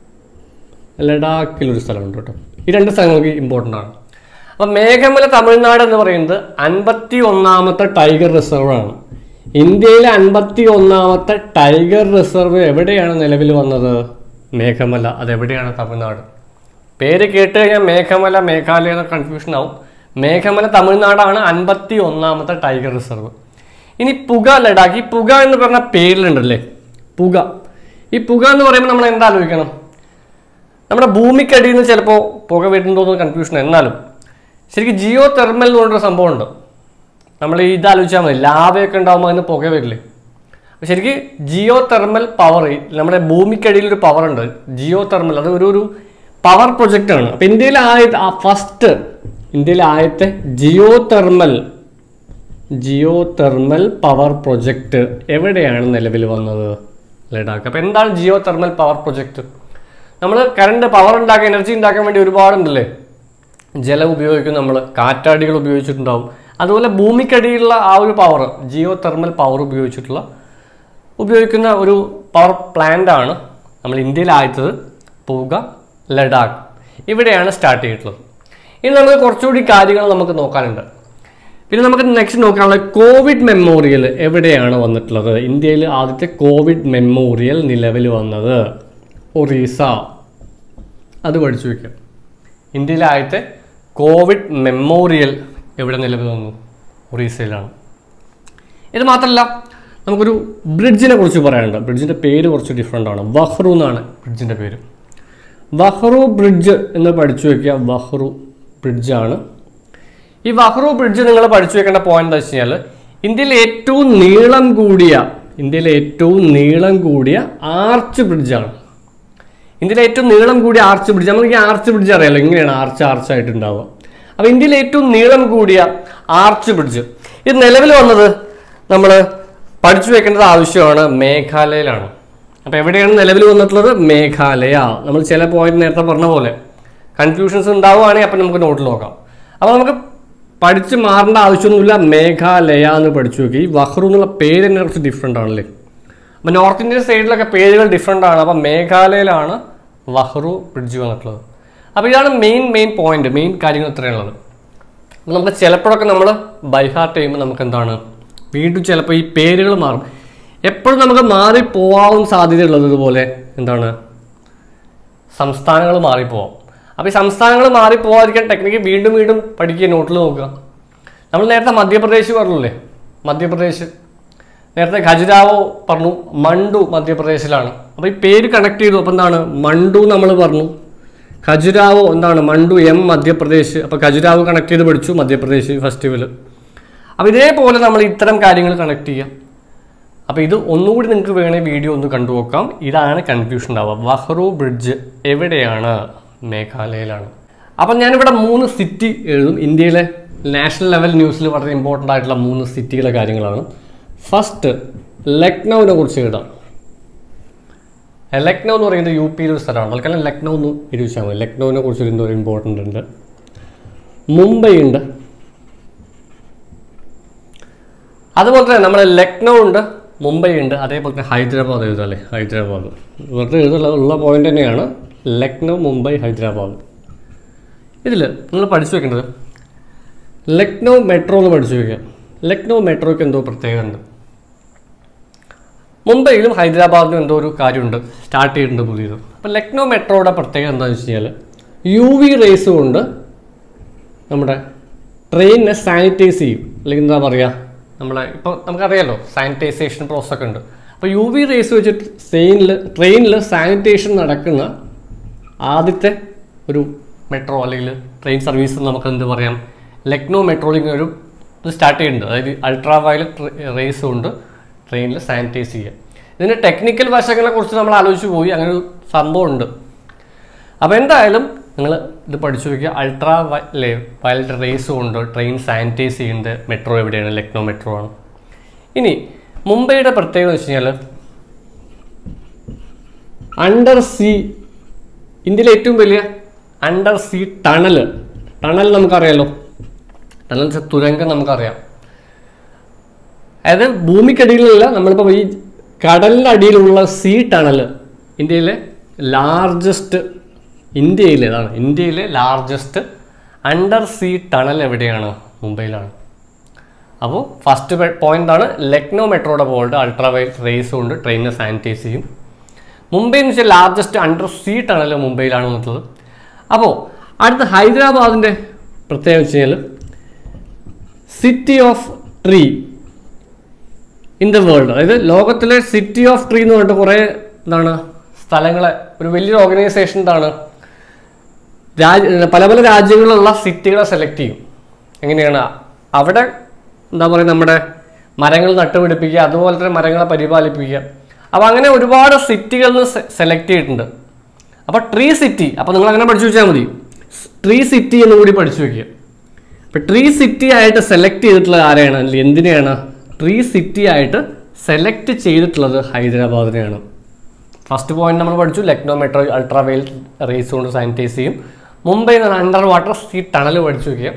ലഡാക്കിലൊരു സ്ഥലമുണ്ട് കേട്ടോ. ഈ രണ്ട് സ്ഥലങ്ങൾക്ക് ഇമ്പോർട്ടൻ്റ് ആണ്. അപ്പം മേഘമല തമിഴ്നാട് എന്ന് പറയുന്നത് അൻപത്തി ഒന്നാമത്തെ ടൈഗർ റിസർവ് ആണ്. ഇന്ത്യയിലെ അൻപത്തി ഒന്നാമത്തെ ടൈഗർ റിസർവ് എവിടെയാണ് നിലവിൽ വന്നത്? മേഘമല. അതെവിടെയാണ്? തമിഴ്നാട്. പേര് കേട്ട് കഴിഞ്ഞാൽ മേഘമല മേഘാലയ എന്ന കൺഫ്യൂഷൻ ആവും. മേഘമല തമിഴ്നാടാണ് അൻപത്തി ഒന്നാമത്തെ ടൈഗർ റിസർവ്. ഇനി പുക ലഡാക്ക്. ഈ പുക എന്ന് പറഞ്ഞ പേരിലുണ്ടല്ലേ, പുക. ഈ പുക എന്ന് പറയുമ്പോൾ നമ്മൾ എന്താ ആലോചിക്കണം? നമ്മുടെ ഭൂമിക്കടിയിൽ നിന്ന് ചിലപ്പോൾ പുക വരുന്നുണ്ടോന്ന് കൺഫ്യൂഷൻ. എന്നാലും ശരിക്കും ജിയോ തെർമൽ എന്ന് പറഞ്ഞൊരു സംഭവമുണ്ട്. നമ്മൾ ഇത് ആലോചിച്ചാൽ മതി, ലാവയൊക്കെ ഉണ്ടാകുമ്പോൾ അതിന് പുക വരില്ലേ. അപ്പോൾ ശരിക്കും ജിയോ തെർമൽ പവർ, നമ്മുടെ ഭൂമിക്കടിയിലൊരു പവർ ഉണ്ട്, ജിയോ തെർമൽ. അത് ഒരു ഒരു പവർ പ്രൊജക്റ്റാണ്. അപ്പോൾ ഇന്ത്യയിലെ ആദ്യത്തെ ഫസ്റ്റ് ഇന്ത്യയിലെ ആദ്യത്തെ geothermal geothermal power project എവിടെയാണ് നിലവിൽ വന്നത്? ലഡാക്ക്. അപ്പോൾ എന്താണ് ജിയോ തെർമൽ പവർ പ്രൊജക്റ്റ്? നമ്മൾ കറണ്ട് പവർ ഉണ്ടാക്കാൻ, എനർജി ഉണ്ടാക്കാൻ വേണ്ടി ഒരുപാടുണ്ടല്ലേ. ജലം ഉപയോഗിക്കും, നമ്മൾ കാറ്റാടികൾ ഉപയോഗിച്ചിട്ടുണ്ടാവും. അതുപോലെ ഭൂമിക്കടിയിലുള്ള ആ ഒരു പവർ, ജിയോ തെർമൽ പവർ ഉപയോഗിച്ചിട്ടുള്ള ഉപയോഗിക്കുന്ന ഒരു പവർ പ്ലാന്റ് ആണ് നമ്മൾ ഇന്ത്യയിൽ ആയത്തത് പുക ലഡാക്ക്. ഇവിടെയാണ് സ്റ്റാർട്ട് ചെയ്തിട്ടുള്ളത്. ഇനി നമുക്ക് കുറച്ചുകൂടി കാര്യങ്ങൾ നമുക്ക് നോക്കാനുണ്ട്. പിന്നെ നമുക്ക് നെക്സ്റ്റ് നോക്കാനുള്ളത് കോവിഡ് മെമ്മോറിയൽ എവിടെയാണ് വന്നിട്ടുള്ളത്? ഇന്ത്യയിൽ ആദ്യത്തെ കോവിഡ് മെമ്മോറിയൽ നിലവിൽ വന്നത് ഒറീസ. അത് പഠിച്ചു വയ്ക്കാം. ഇന്ത്യയിലെ ആദ്യത്തെ കോവിഡ് മെമ്മോറിയൽ എവിടെ നിലവിൽ വന്നു? ഒറീസയിലാണ്. ഇത് മാത്രമല്ല, നമുക്കൊരു ബ്രിഡ്ജിനെ കുറിച്ച് പറയാനുണ്ട്. ബ്രിഡ്ജിൻ്റെ പേര് കുറച്ച് ഡിഫറെൻ്റ് ആണ്. വഹ്റു എന്നാണ് ബ്രിഡ്ജിൻ്റെ പേര്. വഹ്റു ബ്രിഡ്ജ് എന്ന് പഠിച്ചു വയ്ക്കുക. വഹ്റു ബ്രിഡ്ജാണ്. ഈ വഹ്റു ബ്രിഡ്ജ് നിങ്ങൾ പഠിച്ചു വെക്കേണ്ട പോയിന്റ് എന്താ വെച്ച് കഴിഞ്ഞാൽ, ഇന്ത്യയിലെ ഏറ്റവും നീളം കൂടിയ ഇന്ത്യയിലെ ഏറ്റവും നീളം കൂടിയ ആർച്ച് ബ്രിഡ്ജാണ്. ഇന്ത്യയിലെ ഏറ്റവും നീളം കൂടിയ ആർച്ച് ബ്രിഡ്ജ്. നമുക്ക് ഈ ആർച്ച് ബ്രിഡ്ജ് അറിയാലോ, ഇങ്ങനെയാണ് ആർച്ച് ആർച്ചായിട്ടുണ്ടാവുക. അപ്പോൾ ഇന്ത്യയിലെ ഏറ്റവും നീളം കൂടിയ ആർച്ച് ബ്രിഡ്ജ് ഇത് നിലവിൽ വന്നത് നമ്മൾ പഠിച്ചു വെക്കേണ്ടത് ആവശ്യമാണ്. മേഘാലയയിലാണ്. അപ്പോൾ എവിടെയാണ് നിലവിൽ വന്നിട്ടുള്ളത്? മേഘാലയ. നമ്മൾ ചില പോയിന്റ് നേരത്തെ പറഞ്ഞ പോലെ കൺഫ്യൂഷൻസ് ഉണ്ടാവുകയാണെങ്കിൽ അപ്പം നമുക്ക് നോട്ടിൽ നോക്കാം. അപ്പോൾ നമുക്ക് പഠിച്ച് മാറേണ്ട ആവശ്യമൊന്നുമില്ല. മേഘാലയ എന്ന് പഠിച്ചു നോക്കി. ഈ വഹ്റു എന്നുള്ള പേര് തന്നെ കുറച്ച് ഡിഫറെൻ്റ് ആണല്ലേ. അപ്പോൾ നോർത്ത് ഇന്ത്യൻ സൈഡിലൊക്കെ പേരുകൾ ഡിഫറെൻ്റ് ആണ്. അപ്പോൾ മേഘാലയയിലാണ് വഹ്റു ബ്രിഡ്ജ് വന്നിട്ടുള്ളത്. അപ്പോൾ ഇതാണ് മെയിൻ മെയിൻ പോയിന്റ്, മെയിൻ കാര്യങ്ങൾ ഇത്രയുള്ളത്. നമുക്ക് ചിലപ്പോഴൊക്കെ നമ്മൾ ബൈഹാർട്ട് ചെയ്യുമ്പോൾ നമുക്ക് എന്താണ് വീണ്ടും ചിലപ്പോൾ ഈ പേരുകൾ മാറും. എപ്പോഴും നമുക്ക് മാറിപ്പോവാൻ സാധ്യതയുള്ളത് ഇതുപോലെ എന്താണ് സംസ്ഥാനങ്ങൾ മാറിപ്പോവാം. അപ്പോൾ ഈ സംസ്ഥാനങ്ങൾ മാറിപ്പോവാതിരിക്കാൻ ടെക്നിക്ക് വീണ്ടും വീണ്ടും പഠിക്കുക, നോട്ടിൽ നോക്കുക. നമ്മൾ നേരത്തെ മധ്യപ്രദേശ് പറഞ്ഞില്ലേ, മധ്യപ്രദേശ് നേരത്തെ ഖജുരാവോ പറഞ്ഞു, മണ്ടു മധ്യപ്രദേശിലാണ്. അപ്പോൾ ഈ പേര് കണക്ട് ചെയ്തു. അപ്പോൾ എന്താണ് മണ്ടു നമ്മൾ പറഞ്ഞു, ഖജുരാവോ എന്താണ് മണ്ടു എം മധ്യപ്രദേശ്. അപ്പോൾ ഖജുരാവോ കണക്ട് ചെയ്ത് പഠിച്ചു, മധ്യപ്രദേശ് ഫെസ്റ്റിവൽ. അപ്പോൾ ഇതേപോലെ നമ്മൾ ഇത്തരം കാര്യങ്ങൾ കണക്ട് ചെയ്യാം. അപ്പോൾ ഇത് ഒന്നുകൂടി നിങ്ങൾക്ക് വേണമെങ്കിൽ വീഡിയോ ഒന്ന് കണ്ടു നോക്കാം. ഇതാണ് കൺഫ്യൂഷൻ ഉണ്ടാവുക. വഹ്റു ബ്രിഡ്ജ് എവിടെയാണ്? മേഘാലയയിലാണ്. അപ്പം ഞാനിവിടെ മൂന്ന് സിറ്റി എഴുതും. ഇന്ത്യയിലെ നാഷണൽ ലെവൽ ന്യൂസിൽ വളരെ ഇമ്പോർട്ടൻ്റ് ആയിട്ടുള്ള മൂന്ന് സിറ്റികളെ കാര്യങ്ങളാണ്. ഫസ്റ്റ് ലക്നൌവിനെ കുറിച്ച് എഴുതാം. ലക്നൗ എന്ന് പറയുന്നത് യു പിയിലെ ഒരു സ്ഥലമാണ്. തൽക്കാലം ലക്നൗ എന്ന് എഴുതിച്ചാൽ മതി. ലക്നൌവിനെ കുറിച്ച് എന്തോ ഇമ്പോർട്ടൻ്റ് ഉണ്ട്. മുംബൈ ഉണ്ട്. അതുപോലെ തന്നെ നമ്മൾ ലക്നൗ ഉണ്ട്, മുംബൈ ഉണ്ട്, അതേപോലെ തന്നെ ഹൈദരാബാദ് എഴുതാം അല്ലേ. ഹൈദരാബാദ് വെറുതെ എഴുതുള്ള ഉള്ള പോയിന്റ് തന്നെയാണ്. ലക്നൗ, മുംബൈ, ഹൈദരാബാദ്. ഇതിൽ നിങ്ങൾ പഠിച്ചു വെക്കേണ്ടത് ലക്നൗ മെട്രോ എന്ന് പഠിച്ചു വയ്ക്കുക. ലക്നൗ മെട്രോയ്ക്ക് എന്തോ പ്രത്യേകത ഉണ്ട്. മുംബൈയിലും ഹൈദരാബാദിലും എന്തോ ഒരു കാര്യമുണ്ട്, സ്റ്റാർട്ട് ചെയ്തിട്ടുണ്ട് പുതിയത്. അപ്പോൾ ലക്നൗ മെട്രോയുടെ പ്രത്യേകത എന്താണെന്ന് വെച്ച് കഴിഞ്ഞാൽ യു വി റേസ് കൊണ്ട് നമ്മുടെ ട്രെയിനിനെ സാനിറ്റൈസ് ചെയ്യും. അല്ലെങ്കിൽ എന്താ പറയുക, നമ്മളെ ഇപ്പോൾ നമുക്കറിയാമല്ലോ സാനിറ്റൈസേഷൻ പ്രോസസ് ഒക്കെ ഉണ്ട്. അപ്പോൾ യു വി റേസ് വെച്ചിട്ട് ട്രെയിനിൽ ട്രെയിനിൽ സാനിറ്റേഷൻ നടക്കുന്ന ആദ്യത്തെ ഒരു മെട്രോ അല്ലെങ്കിൽ ട്രെയിൻ സർവീസ് നമുക്ക് എന്ത് പറയാം, ലക്നൗ മെട്രോയിൽ ഒരു ഇത് സ്റ്റാർട്ട് ചെയ്യുന്നുണ്ട്. അതായത് അൾട്രാ വയലറ്റ് റേസ് കൊണ്ട് ട്രെയിനിൽ സാനിറ്റൈസ് ചെയ്യുക. ഇതിൻ്റെ ടെക്നിക്കൽ വശങ്ങളെ കുറിച്ച് നമ്മൾ ആലോചിച്ച് പോയി, അങ്ങനെ ഒരു സംഭവം ഉണ്ട്. അപ്പോൾ എന്തായാലും നിങ്ങൾ ഇത് പഠിച്ചു വയ്ക്കുക. അൾട്രാ വൈ വയലറ്റ് റേസ് കൊണ്ട് ട്രെയിൻ സാനിറ്റൈസ് ചെയ്യുന്നത് മെട്രോ എവിടെയാണ്? ലക്നൗ മെട്രോ ആണ്. ഇനി മുംബൈയുടെ പ്രത്യേകത എന്ന് വെച്ച് കഴിഞ്ഞാൽ അണ്ടർ സീ, ഇന്ത്യയിലെ ഏറ്റവും വലിയ അണ്ടർ സീ ടണൽ. ടണൽ നമുക്കറിയാലോ, ടണൽ തുരങ്കം നമുക്കറിയാം. അതായത് ഭൂമിക്കടിയിലല്ല, നമ്മളിപ്പോൾ ഈ കടലിൻ്റെ അടിയിലുള്ള സീ ടണൽ ഇന്ത്യയിലെ ലാർജസ്റ്റ് ഇന്ത്യയിലെ അതാണ് ഇന്ത്യയിലെ ലാർജസ്റ്റ് അണ്ടർ സീ ടണൽ എവിടെയാണ്? മുംബൈയിലാണ്. അപ്പോൾ ഫസ്റ്റ് പോയിന്റ് ആണ് ലക്നൗ മെട്രോയുടെ പോയിട്ട് അൾട്രാ വയലറ്റ് റേസ് കൊണ്ട് ട്രെയിനിനെ സാനിറ്റൈസ് ചെയ്യും. മുംബൈ എന്ന് വെച്ചാൽ ലാർജസ്റ്റ് അണ്ടർ സീ ടണൽ മുംബൈയിലാണ് എന്നുള്ളത്. അപ്പോൾ അടുത്ത ഹൈദരാബാദിൻ്റെ പ്രത്യേകത വെച്ച് കഴിഞ്ഞാൽ city of tree in the world. അതായത് ലോകത്തിലെ സിറ്റി ഓഫ് ട്രീ എന്ന് പറഞ്ഞിട്ട് കുറേ എന്താണ് സ്ഥലങ്ങളെ ഒരു വലിയൊരു ഓർഗനൈസേഷൻ എന്താണ് രാജ്യ പല പല രാജ്യങ്ങളിലുള്ള സിറ്റികളെ സെലക്ട് ചെയ്യും. എങ്ങനെയാണ് അവിടെ എന്താ പറയുക, നമ്മുടെ മരങ്ങൾ നട്ടുപിടിപ്പിക്കുക, അതുപോലെ തന്നെ മരങ്ങളെ പരിപാലിപ്പിക്കുക. അപ്പോൾ അങ്ങനെ ഒരുപാട് സിറ്റികളിൽ നിന്ന് സെലക്ട് ചെയ്തിട്ടുണ്ട്. അപ്പോൾ ട്രീ സിറ്റി, അപ്പോൾ നിങ്ങൾ അങ്ങനെ പഠിച്ചു വെച്ചാൽ മതി. ട്രീ സിറ്റി എന്ന് കൂടി പഠിച്ചു വയ്ക്കുക. അപ്പോൾ ട്രീ സിറ്റി ആയിട്ട് സെലക്ട് ചെയ്തിട്ടുള്ളത് ആരെയാണ്, അല്ലെങ്കിൽ എന്തിനെയാണ് ട്രീ സിറ്റി ആയിട്ട് സെലക്ട് ചെയ്തിട്ടുള്ളത്? ഹൈദരാബാദിനെയാണ്. ഫസ്റ്റ് പോയിന്റ് നമ്മൾ പഠിച്ചു, Lucknow metro ultra violet rays കൊണ്ട് സാനിറ്റൈസ് ചെയ്യും. മുംബൈ എന്ന് അണ്ടർ വാട്ടർ സീ ടണൽ പഠിച്ചു വയ്ക്കുക.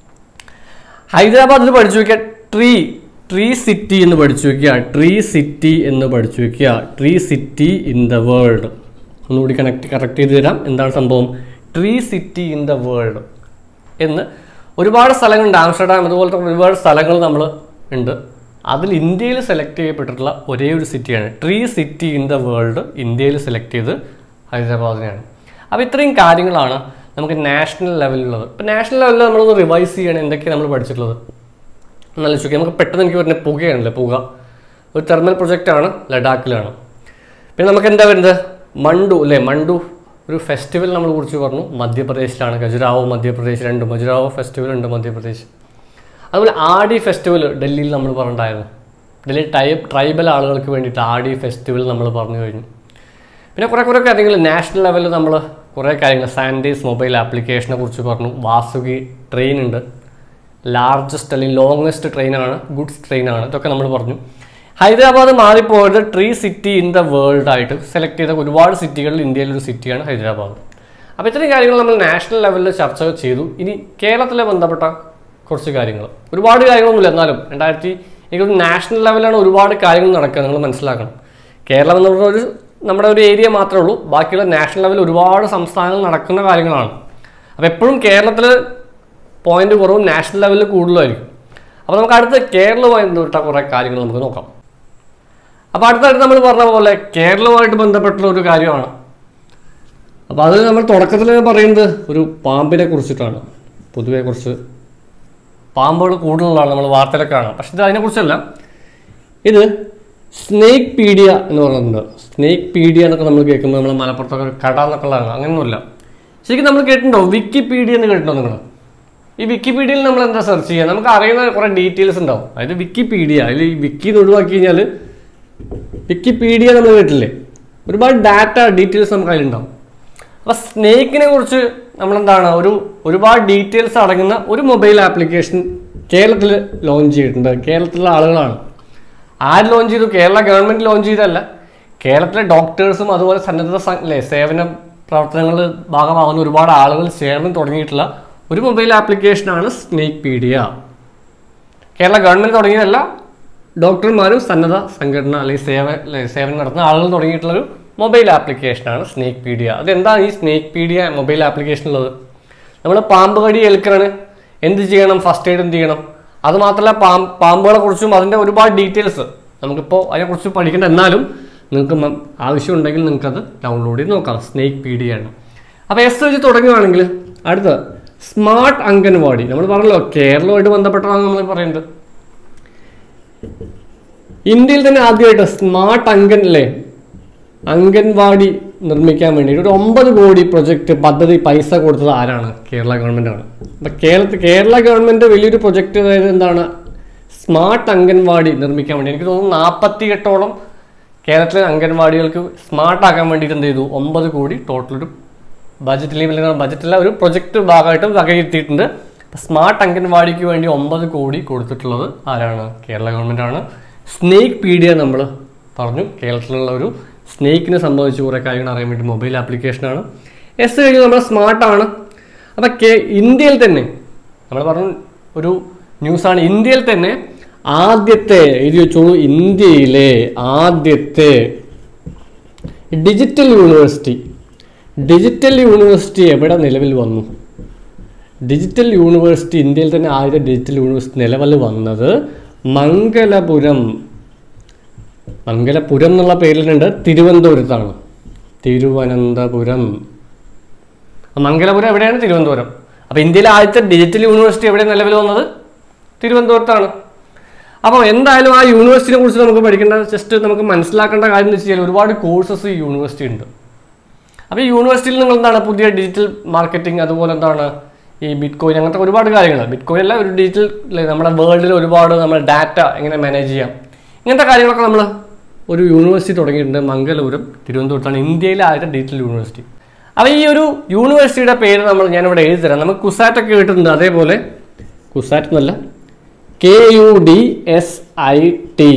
ഹൈദരാബാദിൽ പഠിച്ചു വയ്ക്കുക ട്രീ ട്രീ സിറ്റി എന്ന് പഠിച്ചു വയ്ക്കുക. ട്രീ സിറ്റി എന്ന് പഠിച്ചു വയ്ക്കുക. Tree city in the world. ഒന്നുകൂടി കണക്ട് കറക്റ്റ് ചെയ്ത് തരാം. എന്താണ് സംഭവം? Tree city in the world എന്ന് ഒരുപാട് സ്ഥലങ്ങളുണ്ട്. ആംസ്റ്റർഡാം അതുപോലത്തെ ഒരുപാട് സ്ഥലങ്ങൾ നമ്മൾ ഉണ്ട്. അതിൽ ഇന്ത്യയിൽ സെലക്ട് ചെയ്യപ്പെട്ടിട്ടുള്ള ഒരേ ഒരു സിറ്റിയാണ് tree city in the world. ഇന്ത്യയിൽ സെലക്ട് ചെയ്ത് ഹൈദരാബാദിനെയാണ്. അപ്പോൾ ഇത്രയും കാര്യങ്ങളാണ് നമുക്ക് നാഷണൽ ലെവലിലുള്ളത്. ഇപ്പോൾ നാഷണൽ ലെവലിൽ നമ്മളൊന്ന് റിവൈസ് ചെയ്യണം എന്തൊക്കെയാണ് നമ്മൾ പഠിച്ചിട്ടുള്ളത് നല്ല ചോദിക്കുക. നമുക്ക് പെട്ടെന്ന് എനിക്ക് വരുന്നത് പുകയാണല്ലേ, പുക ഒരു തെർമൽ പ്രൊജക്റ്റാണ്, ലഡാക്കിലാണ്. പിന്നെ നമുക്ക് എന്താ വരുന്നത്, മണ്ടു അല്ലേ. മണ്ടു ഒരു ഫെസ്റ്റിവൽ നമ്മൾ കുറിച്ച് പറഞ്ഞു, മധ്യപ്രദേശിലാണ്. ഖജുരാവോ മധ്യപ്രദേശ്, രണ്ട് ഖജുരാവോ ഫെസ്റ്റിവൽ ഉണ്ട് മധ്യപ്രദേശ്. അതുപോലെ ആഡി ഫെസ്റ്റിവൽ ഡൽഹിയിൽ നമ്മൾ പറഞ്ഞിട്ടുണ്ടായിരുന്നു. ഡൽഹി ട്രൈ ട്രൈബൽ ആളുകൾക്ക് വേണ്ടിയിട്ട് ആഡി ഫെസ്റ്റിവൽ നമ്മൾ പറഞ്ഞു കഴിഞ്ഞു. പിന്നെ കുറേ കുറേ കാര്യങ്ങൾ നാഷണൽ ലെവലിൽ നമ്മൾ കുറേ കാര്യങ്ങൾ സാൻഡേസ് മൊബൈൽ ആപ്ലിക്കേഷനെ കുറിച്ച് പറഞ്ഞു. വാസുകി ട്രെയിൻ ഉണ്ട്, ലാർജസ്റ്റ് അല്ലെങ്കിൽ ലോങ്ങസ്റ്റ് ട്രെയിനാണ്, ഗുഡ്സ് ട്രെയിനാണ്. ഇതൊക്കെ നമ്മൾ പറഞ്ഞു. ഹൈദരാബാദ് മാറിപ്പോയത് tree city in the world ആയിട്ട് സെലക്ട് ചെയ്ത ഒരുപാട് സിറ്റികളിൽ ഇന്ത്യയിലൊരു സിറ്റിയാണ് ഹൈദരാബാദ്. അപ്പോൾ ഇത്രയും കാര്യങ്ങൾ നമ്മൾ നാഷണൽ ലെവലിൽ ചർച്ച ചെയ്തു. ഇനി കേരളത്തിലെ ബന്ധപ്പെട്ട കുറച്ച് കാര്യങ്ങൾ, ഒരുപാട് കാര്യങ്ങളൊന്നുമില്ല, എന്നാലും രണ്ടായിരത്തി എനിക്ക് നാഷണൽ ലെവലാണ് ഒരുപാട് കാര്യങ്ങൾ നടക്കുക, നിങ്ങൾ മനസ്സിലാക്കണം. കേരളം എന്ന് പറഞ്ഞ ഒരു നമ്മുടെ ഒരു ഏരിയ മാത്രമേ ഉള്ളൂ. ബാക്കിയുള്ള നാഷണൽ ലെവലിൽ ഒരുപാട് സംസ്ഥാനങ്ങൾ നടക്കുന്ന കാര്യങ്ങളാണ്. അപ്പോൾ എപ്പോഴും കേരളത്തിൽ പോയിന്റ് കുറവും നാഷണൽ ലെവലിൽ കൂടുതലായിരിക്കും. അപ്പോൾ നമുക്ക് അടുത്ത് കേരളവുമായി ബന്ധപ്പെട്ട കുറേ കാര്യങ്ങൾ നമുക്ക് നോക്കാം. അപ്പോൾ അടുത്തായിട്ട് നമ്മൾ പറഞ്ഞ പോലെ കേരളവുമായിട്ട് ബന്ധപ്പെട്ടുള്ള ഒരു കാര്യമാണ്. അപ്പോൾ അത് നമ്മൾ തുടക്കത്തിൽ പറയുന്നത് ഒരു പാമ്പിനെ കുറിച്ചിട്ടാണ്. പൊതുവെ കുറച്ച് പാമ്പുകൾ കൂടുതലാണ് നമ്മൾ വാർത്തയിലൊക്കെ കാണാം. പക്ഷെ ഇത് അതിനെക്കുറിച്ചല്ല, ഇത് സ്നേക്ക് പീഡിയ എന്ന് പറയുന്നുണ്ട്. സ്നേക്ക് പീഡിയ എന്നൊക്കെ നമ്മൾ കേൾക്കുമ്പോൾ നമ്മൾ മലപ്പുറത്തൊക്കെ കട എന്നൊക്കെ ഉള്ളതാണ്. അങ്ങനെയൊന്നുമില്ല. ശരിക്കും നമ്മൾ കേട്ടിട്ടുണ്ടോ വിക്കിപീഡിയ എന്ന് കേട്ടിട്ടുണ്ടോ നിങ്ങൾ? ഈ വിക്കിപീഡിയയിൽ നമ്മൾ എന്താ സെർച്ച് ചെയ്യുക? നമുക്ക് അറിയുന്ന കുറേ ഡീറ്റെയിൽസ് ഉണ്ടാവും. അതായത് വിക്കിപീഡിയ, അതിൽ ഈ വിക്കി എന്ന് ഒഴിവാക്കി കഴിഞ്ഞാൽ വിക്കിപീഡിയ നമ്മൾ കേട്ടില്ലേ, ഒരുപാട് ഡാറ്റ ഡീറ്റെയിൽസ് നമുക്ക് അതിലുണ്ടാവും. അപ്പോൾ സ്നേക്കിനെ കുറിച്ച് നമ്മളെന്താണ് ഒരു ഒരുപാട് ഡീറ്റെയിൽസ് അടങ്ങുന്ന ഒരു മൊബൈൽ ആപ്ലിക്കേഷൻ കേരളത്തിൽ ലോഞ്ച് ചെയ്തിട്ടുണ്ട്. കേരളത്തിലുള്ള ആളുകളാണ്. ആര് ലോഞ്ച് ചെയ്തു? കേരള ഗവൺമെൻറ് ലോഞ്ച് ചെയ്തതല്ല, കേരളത്തിലെ ഡോക്ടേഴ്സും അതുപോലെ സന്നദ്ധ അല്ലേ സേവന പ്രവർത്തനങ്ങളിൽ ഭാഗമാകുന്ന ഒരുപാട് ആളുകൾ ചേർന്ന് തുടങ്ങിയിട്ടുള്ള ഒരു മൊബൈൽ ആപ്ലിക്കേഷനാണ് സ്നേക്ക് പീഡിയ. കേരള ഗവൺമെൻറ് തുടങ്ങിയതല്ല, ഡോക്ടർമാരും സന്നദ്ധ സംഘടന അല്ലെങ്കിൽ സേവ സേവനം നടത്തുന്ന ആളുകൾ തുടങ്ങിയിട്ടുള്ളൊരു മൊബൈൽ ആപ്ലിക്കേഷനാണ് സ്നേക്ക് പീഡിയ. അതെന്താണ് ഈ സ്നേക്ക് പീഡിയ മൊബൈൽ ആപ്ലിക്കേഷൻ ഉള്ളത്? നമ്മൾ പാമ്പ് കടി ഏൽക്കാണ്, എന്ത് ചെയ്യണം, ഫസ്റ്റ് എയ്ഡ് എന്ത് ചെയ്യണം, അതുമാത്രമല്ല പാമ്പ് പാമ്പുകളെ കുറിച്ചും അതിൻ്റെ ഒരുപാട് ഡീറ്റെയിൽസ് നമുക്കിപ്പോൾ അതിനെക്കുറിച്ച് പഠിക്കേണ്ട. എന്നാലും നിങ്ങൾക്ക് ആവശ്യമുണ്ടെങ്കിൽ നിങ്ങൾക്കത് ഡൗൺലോഡ് ചെയ്ത് നോക്കാം. സ്നേക്ക് പീഡിയയാണ്. അപ്പോൾ എസ് വെച്ച് തുടങ്ങുകയാണെങ്കിൽ അടുത്ത സ്മാർട്ട് അംഗൻവാടി. നമ്മൾ പറഞ്ഞല്ലോ കേരളവുമായിട്ട് ബന്ധപ്പെട്ടതാണ് നമ്മൾ പറയുന്നത്. ഇന്ത്യയിൽ തന്നെ ആദ്യമായിട്ട് സ്മാർട്ട് അംഗൻ അല്ലേ അംഗൻവാടി നിർമ്മിക്കാൻ വേണ്ടി ഒരു ഒമ്പത് കോടി പ്രൊജക്ട് പദ്ധതി പൈസ കൊടുത്തത് ആരാണ്? കേരള ഗവൺമെൻറ് ആണ്. അപ്പം കേരളത്തിൽ കേരള ഗവൺമെൻറ് വലിയൊരു പ്രൊജക്റ്റ്, അതായത് എന്താണ് സ്മാർട്ട് അംഗൻവാടി നിർമ്മിക്കാൻ വേണ്ടി. എനിക്ക് തോന്നുന്നു നാൽപ്പത്തി എട്ടോളം കേരളത്തിലെ അംഗൻവാടികൾക്ക് സ്മാർട്ടാക്കാൻ വേണ്ടിയിട്ട് എന്ത് ചെയ്തു? ഒമ്പത് കോടി ടോട്ടൽ ഒരു ബജറ്റിൽ ബജറ്റിലെ ഒരു പ്രൊജക്ട് ഭാഗമായിട്ട് വകയിരുത്തിയിട്ടുണ്ട്. അപ്പം സ്മാർട്ട് അംഗൻവാടിക്ക് വേണ്ടി ഒമ്പത് കോടി കൊടുത്തിട്ടുള്ളത് ആരാണ്? കേരള ഗവൺമെൻറ് ആണ്. സ്നേക്ക് പീഡിയ നമ്മൾ പറഞ്ഞു, കേരളത്തിലുള്ള ഒരു സ്നേക്കിനെ സംബന്ധിച്ച് കുറേ കാര്യങ്ങൾ അറിയാൻ വേണ്ടി മൊബൈൽ ആപ്ലിക്കേഷനാണ്. എസ് കഴിഞ്ഞ് നമ്മൾ സ്മാർട്ടാണ്. അപ്പം കേ ഇന്ത്യയിൽ തന്നെ നമ്മൾ പറഞ്ഞു ഒരു ന്യൂസാണ്, ഇന്ത്യയിൽ തന്നെ ആദ്യത്തെ എഴുതി വെച്ചോളൂ, ഇന്ത്യയിലെ ആദ്യത്തെ ഡിജിറ്റൽ യൂണിവേഴ്സിറ്റി. ഡിജിറ്റൽ യൂണിവേഴ്സിറ്റി എവിടെ നിലവിൽ വന്നു? ഡിജിറ്റൽ യൂണിവേഴ്സിറ്റി ഇന്ത്യയിൽ തന്നെ ആദ്യത്തെ ഡിജിറ്റൽ യൂണിവേഴ്സിറ്റി നിലവിൽ വന്നത് മംഗലപുരം. മംഗലപുരം എന്നുള്ള പേരിലുണ്ട്, തിരുവനന്തപുരത്താണ്. തിരുവനന്തപുരം. മംഗലപുരം എവിടെയാണ്? തിരുവനന്തപുരം. അപ്പോൾ ഇന്ത്യയിലെ ആദ്യത്തെ ഡിജിറ്റൽ യൂണിവേഴ്സിറ്റി എവിടെ നിലവിൽ വന്നത്? തിരുവനന്തപുരത്താണ്. അപ്പോൾ എന്തായാലും ആ യൂണിവേഴ്സിറ്റിനെ കുറിച്ച് നമുക്ക് പഠിക്കേണ്ട, ജസ്റ്റ് നമുക്ക് മനസ്സിലാക്കേണ്ട കാര്യം എന്ന് വെച്ച് കഴിഞ്ഞാൽ ഒരുപാട് കോഴ്സസ് ഈ യൂണിവേഴ്സിറ്റി ഉണ്ട്. അപ്പോൾ ഈ യൂണിവേഴ്സിറ്റിയിൽ നിങ്ങൾ എന്താണ് പുതിയ ഡിജിറ്റൽ മാർക്കറ്റിംഗ്, അതുപോലെ എന്താണ് ഈ ബിറ്റ് കോയിൻ, അങ്ങനത്തെ ഒരുപാട് കാര്യങ്ങൾ. ബിറ്റ് കോയിൻ അല്ല, ഒരു ഡിജിറ്റൽ നമ്മുടെ വേൾഡിൽ ഒരുപാട് നമ്മുടെ ഡാറ്റ എങ്ങനെ മാനേജ് ചെയ്യാം, ഇങ്ങനത്തെ കാര്യങ്ങളൊക്കെ നമ്മൾ ഒരു യൂണിവേഴ്സിറ്റി തുടങ്ങിയിട്ടുണ്ട്. മംഗലപുരം, തിരുവനന്തപുരത്താണ് ഇന്ത്യയിലെ ആദ്യത്തെ ഡിജിറ്റൽ യൂണിവേഴ്സിറ്റി. അപ്പോൾ ഈ ഒരു യൂണിവേഴ്സിറ്റിയുടെ പേര് നമ്മൾ ഞാനിവിടെ എഴുതി തരാം. നമുക്ക് കുസാറ്റ് ഒക്കെ കേട്ടിട്ടുണ്ട്, അതേപോലെ കുസാറ്റ് എന്നല്ല, K U D S I T,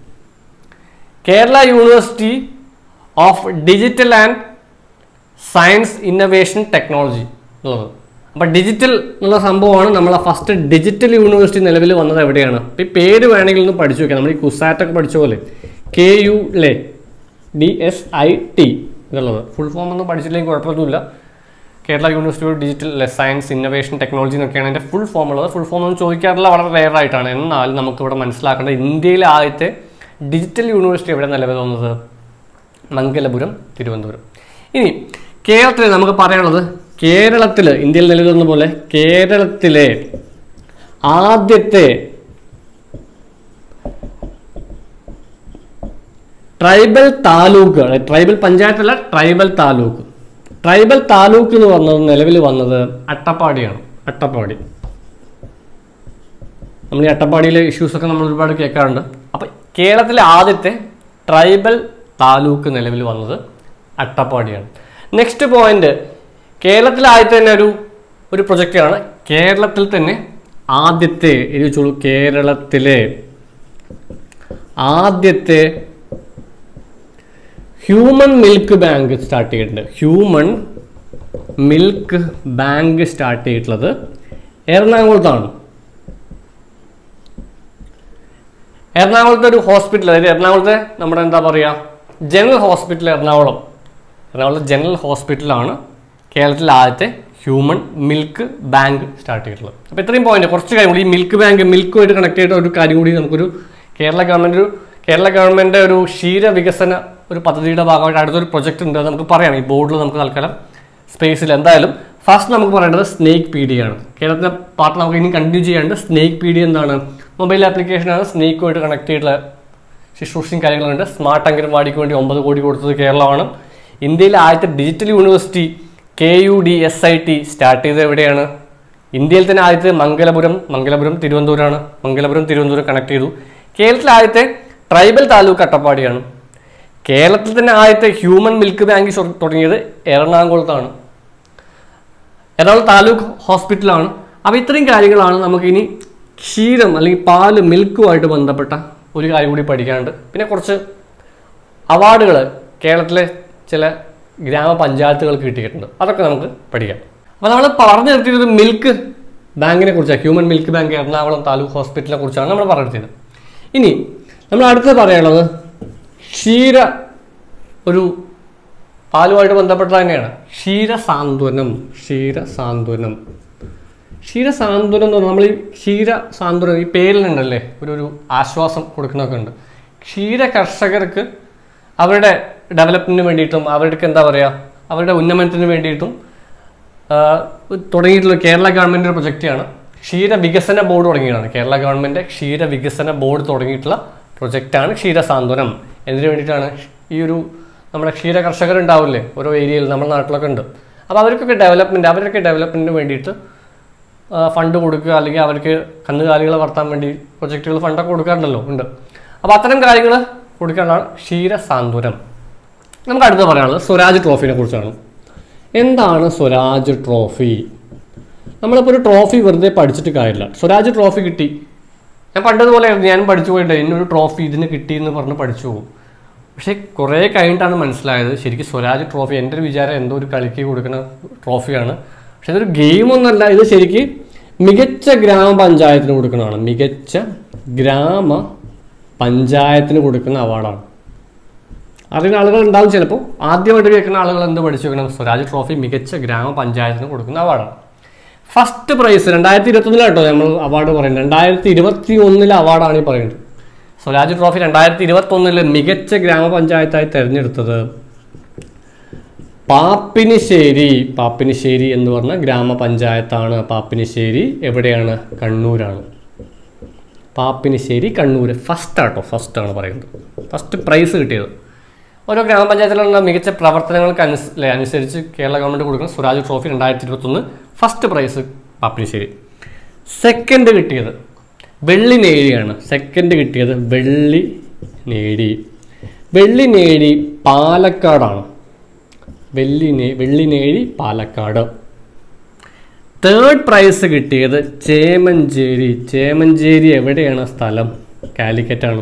Kerala university of digital and science innovation technology എന്നുള്ളത്. അപ്പോൾ ഡിജിറ്റൽ എന്നുള്ള സംഭവമാണ് നമ്മളെ ഫസ്റ്റ് ഡിജിറ്റൽ യൂണിവേഴ്സിറ്റി നിലവിൽ വന്നത് എവിടെയാണ്? അപ്പോൾ ഈ പേര് വേണമെങ്കിൽ ഒന്ന് പഠിച്ചു വെക്കാം. നമ്മൾ ഈ കുസാറ്റൊക്കെ പഠിച്ച പോലെ കെ യു അല്ലേ ഡി എസ് ഐ ടി എന്നുള്ളത് ഫുൾ ഫോം ഒന്നും പഠിച്ചില്ലെങ്കിൽ കുഴപ്പമൊന്നുമില്ല. Kerala university of digital science innovation technology എന്നൊക്കെയാണ് അതിൻ്റെ ഫുൾ ഫോം ഉള്ളത്. ഫുൾ ഫോം ഒന്നും ചോദിക്കാറില്ല, വളരെ റെയർ ആയിട്ടാണ്. എന്നാൽ നമുക്കിവിടെ മനസ്സിലാക്കേണ്ടത് ഇന്ത്യയിലെ ആദ്യത്തെ ഡിജിറ്റൽ യൂണിവേഴ്സിറ്റി എവിടെ നിലവിൽ വന്നത്? മംഗലപുരം, തിരുവനന്തപുരം. ഇനി കേരളത്തിൽ നമുക്ക് പറയാനുള്ളത്, കേരളത്തിൽ ഇന്ത്യയിൽ നിലവിൽ വന്ന പോലെ കേരളത്തിലെ ആദ്യത്തെ ട്രൈബൽ താലൂക്ക്, ട്രൈബൽ പഞ്ചായത്തല്ല, ട്രൈബൽ താലൂക്ക്. ട്രൈബൽ താലൂക്ക് എന്ന് പറഞ്ഞത് നിലവിൽ വന്നത് അട്ടപ്പാടിയാണ്. അട്ടപ്പാടി, നമ്മൾ ഈ അട്ടപ്പാടിയിലെ ഇഷ്യൂസൊക്കെ നമ്മൾ ഒരുപാട് കേൾക്കാറുണ്ട്. അപ്പം കേരളത്തിലെ ആദ്യത്തെ ട്രൈബൽ താലൂക്ക് നിലവിൽ വന്നത് അട്ടപ്പാടിയാണ്. നെക്സ്റ്റ് പോയിന്റ്, കേരളത്തിൽ ആദ്യത്തെ തന്നെ ഒരു ഒരു പ്രൊജക്റ്റാണ്. കേരളത്തിൽ തന്നെ ആദ്യത്തെ എഴുതിച്ചോളൂ, കേരളത്തിലെ ആദ്യത്തെ ഹ്യൂമൻ മിൽക്ക് ബാങ്ക് സ്റ്റാർട്ട് ചെയ്തിട്ടുണ്ട്. ഹ്യൂമൻ മിൽക്ക് ബാങ്ക് സ്റ്റാർട്ട് ചെയ്തിട്ടുള്ളത് എറണാകുളത്താണ്. എറണാകുളത്തെ ഒരു ഹോസ്പിറ്റൽ, അതായത് എറണാകുളത്തെ നമ്മുടെ എന്താ പറയുക general hospital, Ernakulam Ernakulam general ഹോസ്പിറ്റലാണ് കേരളത്തിലെ ആദ്യത്തെ ഹ്യൂമൻ മിൽക്ക് ബാങ്ക് സ്റ്റാർട്ട് ചെയ്തിട്ടുള്ളത്. അപ്പോൾ ഇത്രയും പോയിന്റ് കുറച്ച് കാര്യം കൂടി ഈ മിൽക്ക് ബാങ്ക് മിൽക്കുമായിട്ട് കണക്ട് ചെയ്ത ഒരു കാര്യം കൂടി നമുക്കൊരു കേരള ഗവൺമെൻറ് ഒരു കേരള ഗവൺമെൻറ് ഒരു ക്ഷീര വികസന ഒരു പദ്ധതിയുടെ ഭാഗമായിട്ട് അടുത്തൊരു പ്രൊജക്ട് ഉണ്ട്. അത് നമുക്ക് പറയാം ഈ ബോർഡിൽ നമുക്ക് തൽക്കാലം സ്പേസിൽ. എന്തായാലും ഫസ്റ്റ് നമുക്ക് പറയേണ്ടത് സ്നേക്ക് പി ഡി ആണ്. കേരളത്തിലെ പാർട്ട് നമുക്ക് ഇനി കണ്ടിന്യൂ ചെയ്യാണ്ട് സ്നേക്ക് പി ഡി എന്താണ്? മൊബൈൽ ആപ്ലിക്കേഷനാണ്. സ്നേക്കുമായിട്ട് കണക്ട് ചെയ്തിട്ടുള്ള ശുശ്രൂഷയും കാര്യങ്ങളുണ്ട്. സ്മാർട്ട് അംഗൻവാടിക്ക് വേണ്ടി ഒമ്പത് കോടി കൊടുത്തത് കേരളമാണ്. ഇന്ത്യയിലെ ആദ്യത്തെ digital university K U D S I T start ചെയ്തത് എവിടെയാണ്? ഇന്ത്യയിൽ തന്നെ ആദ്യത്തെ മംഗലപുരം മംഗലപുരം തിരുവനന്തപുരമാണ്. മംഗലപുരം തിരുവനന്തപുരം കണക്ട് ചെയ്തു. കേരളത്തിലെ ആദ്യത്തെ ട്രൈബൽ താലൂക്ക് അട്ടപ്പാടിയാണ്. കേരളത്തിൽ തന്നെ ആദ്യത്തെ ഹ്യൂമൻ മിൽക്ക് ബാങ്ക് തുടങ്ങിയത് എറണാകുളത്താണ്. എറണാകുളം താലൂക്ക് ഹോസ്പിറ്റലാണ്. അപ്പോൾ ഇത്രയും കാര്യങ്ങളാണ് നമുക്കിനി ക്ഷീരം അല്ലെങ്കിൽ പാല് മിൽക്കുമായിട്ട് ബന്ധപ്പെട്ട ഒരു കാര്യം കൂടി പഠിക്കാനുണ്ട്. പിന്നെ കുറച്ച് അവാർഡുകൾ കേരളത്തിലെ ചില ഗ്രാമപഞ്ചായത്തുകൾക്ക് കിട്ടിയിട്ടുണ്ട്. അതൊക്കെ നമുക്ക് പഠിക്കാം. അപ്പോൾ നമ്മൾ പറഞ്ഞു നിർത്തിയത് മിൽക്ക് ബാങ്കിനെ കുറിച്ചാണ്. Human milk bank Ernakulam taluk ഹോസ്പിറ്റലിനെ കുറിച്ചാണ് നമ്മൾ പറഞ്ഞിരുന്നത്. ഇനി നമ്മൾ അടുത്ത് പറയാനുള്ളത് ക്ഷീര ഒരു പാലുമായിട്ട് ബന്ധപ്പെട്ട തന്നെയാണ്. ക്ഷീരസാന്ത്വനം. ക്ഷീരസാന്ത്വനം ക്ഷീരസാന്ത്വനം എന്ന് പറഞ്ഞാൽ നമ്മൾ ഈ ക്ഷീര സാന്ത്വനം ഈ പേരിലുണ്ടല്ലേ ഒരു ഒരു ആശ്വാസം കൊടുക്കുന്നൊക്കെ ഉണ്ട്. ക്ഷീര കർഷകർക്ക് അവരുടെ ഡെവലപ്മെൻറ്റിന് വേണ്ടിയിട്ടും അവർക്ക് എന്താ പറയുക അവരുടെ ഉന്നമനത്തിന് വേണ്ടിയിട്ടും തുടങ്ങിയിട്ടുള്ള കേരള ഗവൺമെൻറ് പ്രൊജക്റ്റാണ്. ക്ഷീര വികസന ബോർഡ് തുടങ്ങിയതാണ്. കേരള ഗവൺമെൻറ് ക്ഷീര വികസന ബോർഡ് തുടങ്ങിയിട്ടുള്ള പ്രൊജക്റ്റാണ് ക്ഷീരസാന്ത്വനം. എന്തിനു വേണ്ടിയിട്ടാണ്? ഈ ഒരു നമ്മുടെ ക്ഷീര കർഷകരുണ്ടാവില്ലേ ഓരോ ഏരിയയിൽ നമ്മുടെ നാട്ടിലൊക്കെ ഉണ്ട്. അപ്പോൾ അവർക്കൊക്കെ ഡെവലപ്മെൻറ്റ് അവരൊക്കെ ഡെവലപ്മെൻറ്റിന് വേണ്ടിയിട്ട് ഫണ്ട് കൊടുക്കുക അല്ലെങ്കിൽ അവർക്ക് കന്നുകാലികളെ വളർത്താൻ വേണ്ടി പ്രൊജക്റ്റുകൾ ഫണ്ടൊക്കെ കൊടുക്കാറുണ്ടല്ലോ ഉണ്ട്. അപ്പോൾ അത്തരം കാര്യങ്ങൾ കൊടുക്കാനാണ് ക്ഷീരസാന്ത്വനം. നമുക്ക് അടുത്ത് പറയാനുള്ളത് സ്വരാജ് ട്രോഫിനെ കുറിച്ചാണ്. എന്താണ് സ്വരാജ് ട്രോഫി? നമ്മളിപ്പോൾ ഒരു ട്രോഫി വെറുതെ പഠിച്ചിട്ട് കാര്യമില്ല. സ്വരാജ് ട്രോഫി കിട്ടി, ഞാൻ പണ്ടതുപോലെ ഞാനും പഠിച്ചു പോയിട്ട് എന്നൊരു ട്രോഫി ഇതിന് കിട്ടി എന്ന് പറഞ്ഞ് പഠിച്ചു പോകും. പക്ഷേ കുറേ കഴിഞ്ഞിട്ടാണ് മനസ്സിലായത് ശരിക്കും സ്വരാജ് ട്രോഫി എൻ്റെ ഒരു വിചാരം എന്തോ ഒരു കളിക്ക് കൊടുക്കുന്ന ട്രോഫിയാണ്. പക്ഷെ ഇതൊരു ഗെയിമൊന്നുമല്ല. ഇത് ശരിക്കും മികച്ച ഗ്രാമപഞ്ചായത്തിന് കൊടുക്കുന്നതാണ്. മികച്ച ഗ്രാമ പഞ്ചായത്തിന് കൊടുക്കുന്ന അവാർഡാണ്. അറിയുന്ന ആളുകൾ ഉണ്ടാവും ചിലപ്പോൾ. ആദ്യമായിട്ട് കേൾക്കുന്ന ആളുകൾ എന്ത് പഠിച്ചു വെക്കണം? സ്വരാജ് ട്രോഫി മികച്ച ഗ്രാമപഞ്ചായത്തിന് കൊടുക്കുന്ന അവാർഡാണ്. ഫസ്റ്റ് പ്രൈസ് രണ്ടായിരത്തി ഇരുപത്തൊന്നിലാട്ടോ നമ്മൾ അവാർഡ് പറയുന്നത്. രണ്ടായിരത്തി ഇരുപത്തി ഒന്നിലെ അവാർഡാണ് ഈ പറയുന്നത്. സ്വരാജ് ട്രോഫി രണ്ടായിരത്തി ഇരുപത്തി ഒന്നില് മികച്ച ഗ്രാമപഞ്ചായത്തായി തിരഞ്ഞെടുത്തത് പാപ്പിനിശ്ശേരി. പാപ്പിനിശ്ശേരി എന്ന് പറഞ്ഞ ഗ്രാമപഞ്ചായത്താണ്. പാപ്പിനിശ്ശേരി എവിടെയാണ്? കണ്ണൂരാണ്. പാപ്പിനിശ്ശേരി കണ്ണൂർ ഫസ്റ്റ് ആട്ടോ ഫസ്റ്റ് ആണ് പറയുന്നത്. ഫസ്റ്റ് പ്രൈസ് കിട്ടിയത്. ഓരോ ഗ്രാമപഞ്ചായത്തിലുള്ള മികച്ച പ്രവർത്തനങ്ങൾക്ക് അനുസ അനുസരിച്ച് കേരള ഗവൺമെൻറ് കൊടുക്കുന്ന സ്വരാജ് ട്രോഫി രണ്ടായിരത്തി ഇരുപത്തൊന്ന് ഫസ്റ്റ് പ്രൈസ് പാപ്പിനിശ്ശേരി. സെക്കൻഡ് കിട്ടിയത് വെള്ളി നേടിയാണ്. സെക്കൻഡ് കിട്ടിയത് വെള്ളി നേടി. വെള്ളി നേടി പാലക്കാടാണ്. വെള്ളി നേ വെള്ളി നേടി പാലക്കാട്. തേർഡ് പ്രൈസ് കിട്ടിയത് ചേമഞ്ചേരി. ചേമഞ്ചേരി എവിടെയാണ് സ്ഥലം? കാലിക്കറ്റാണ്.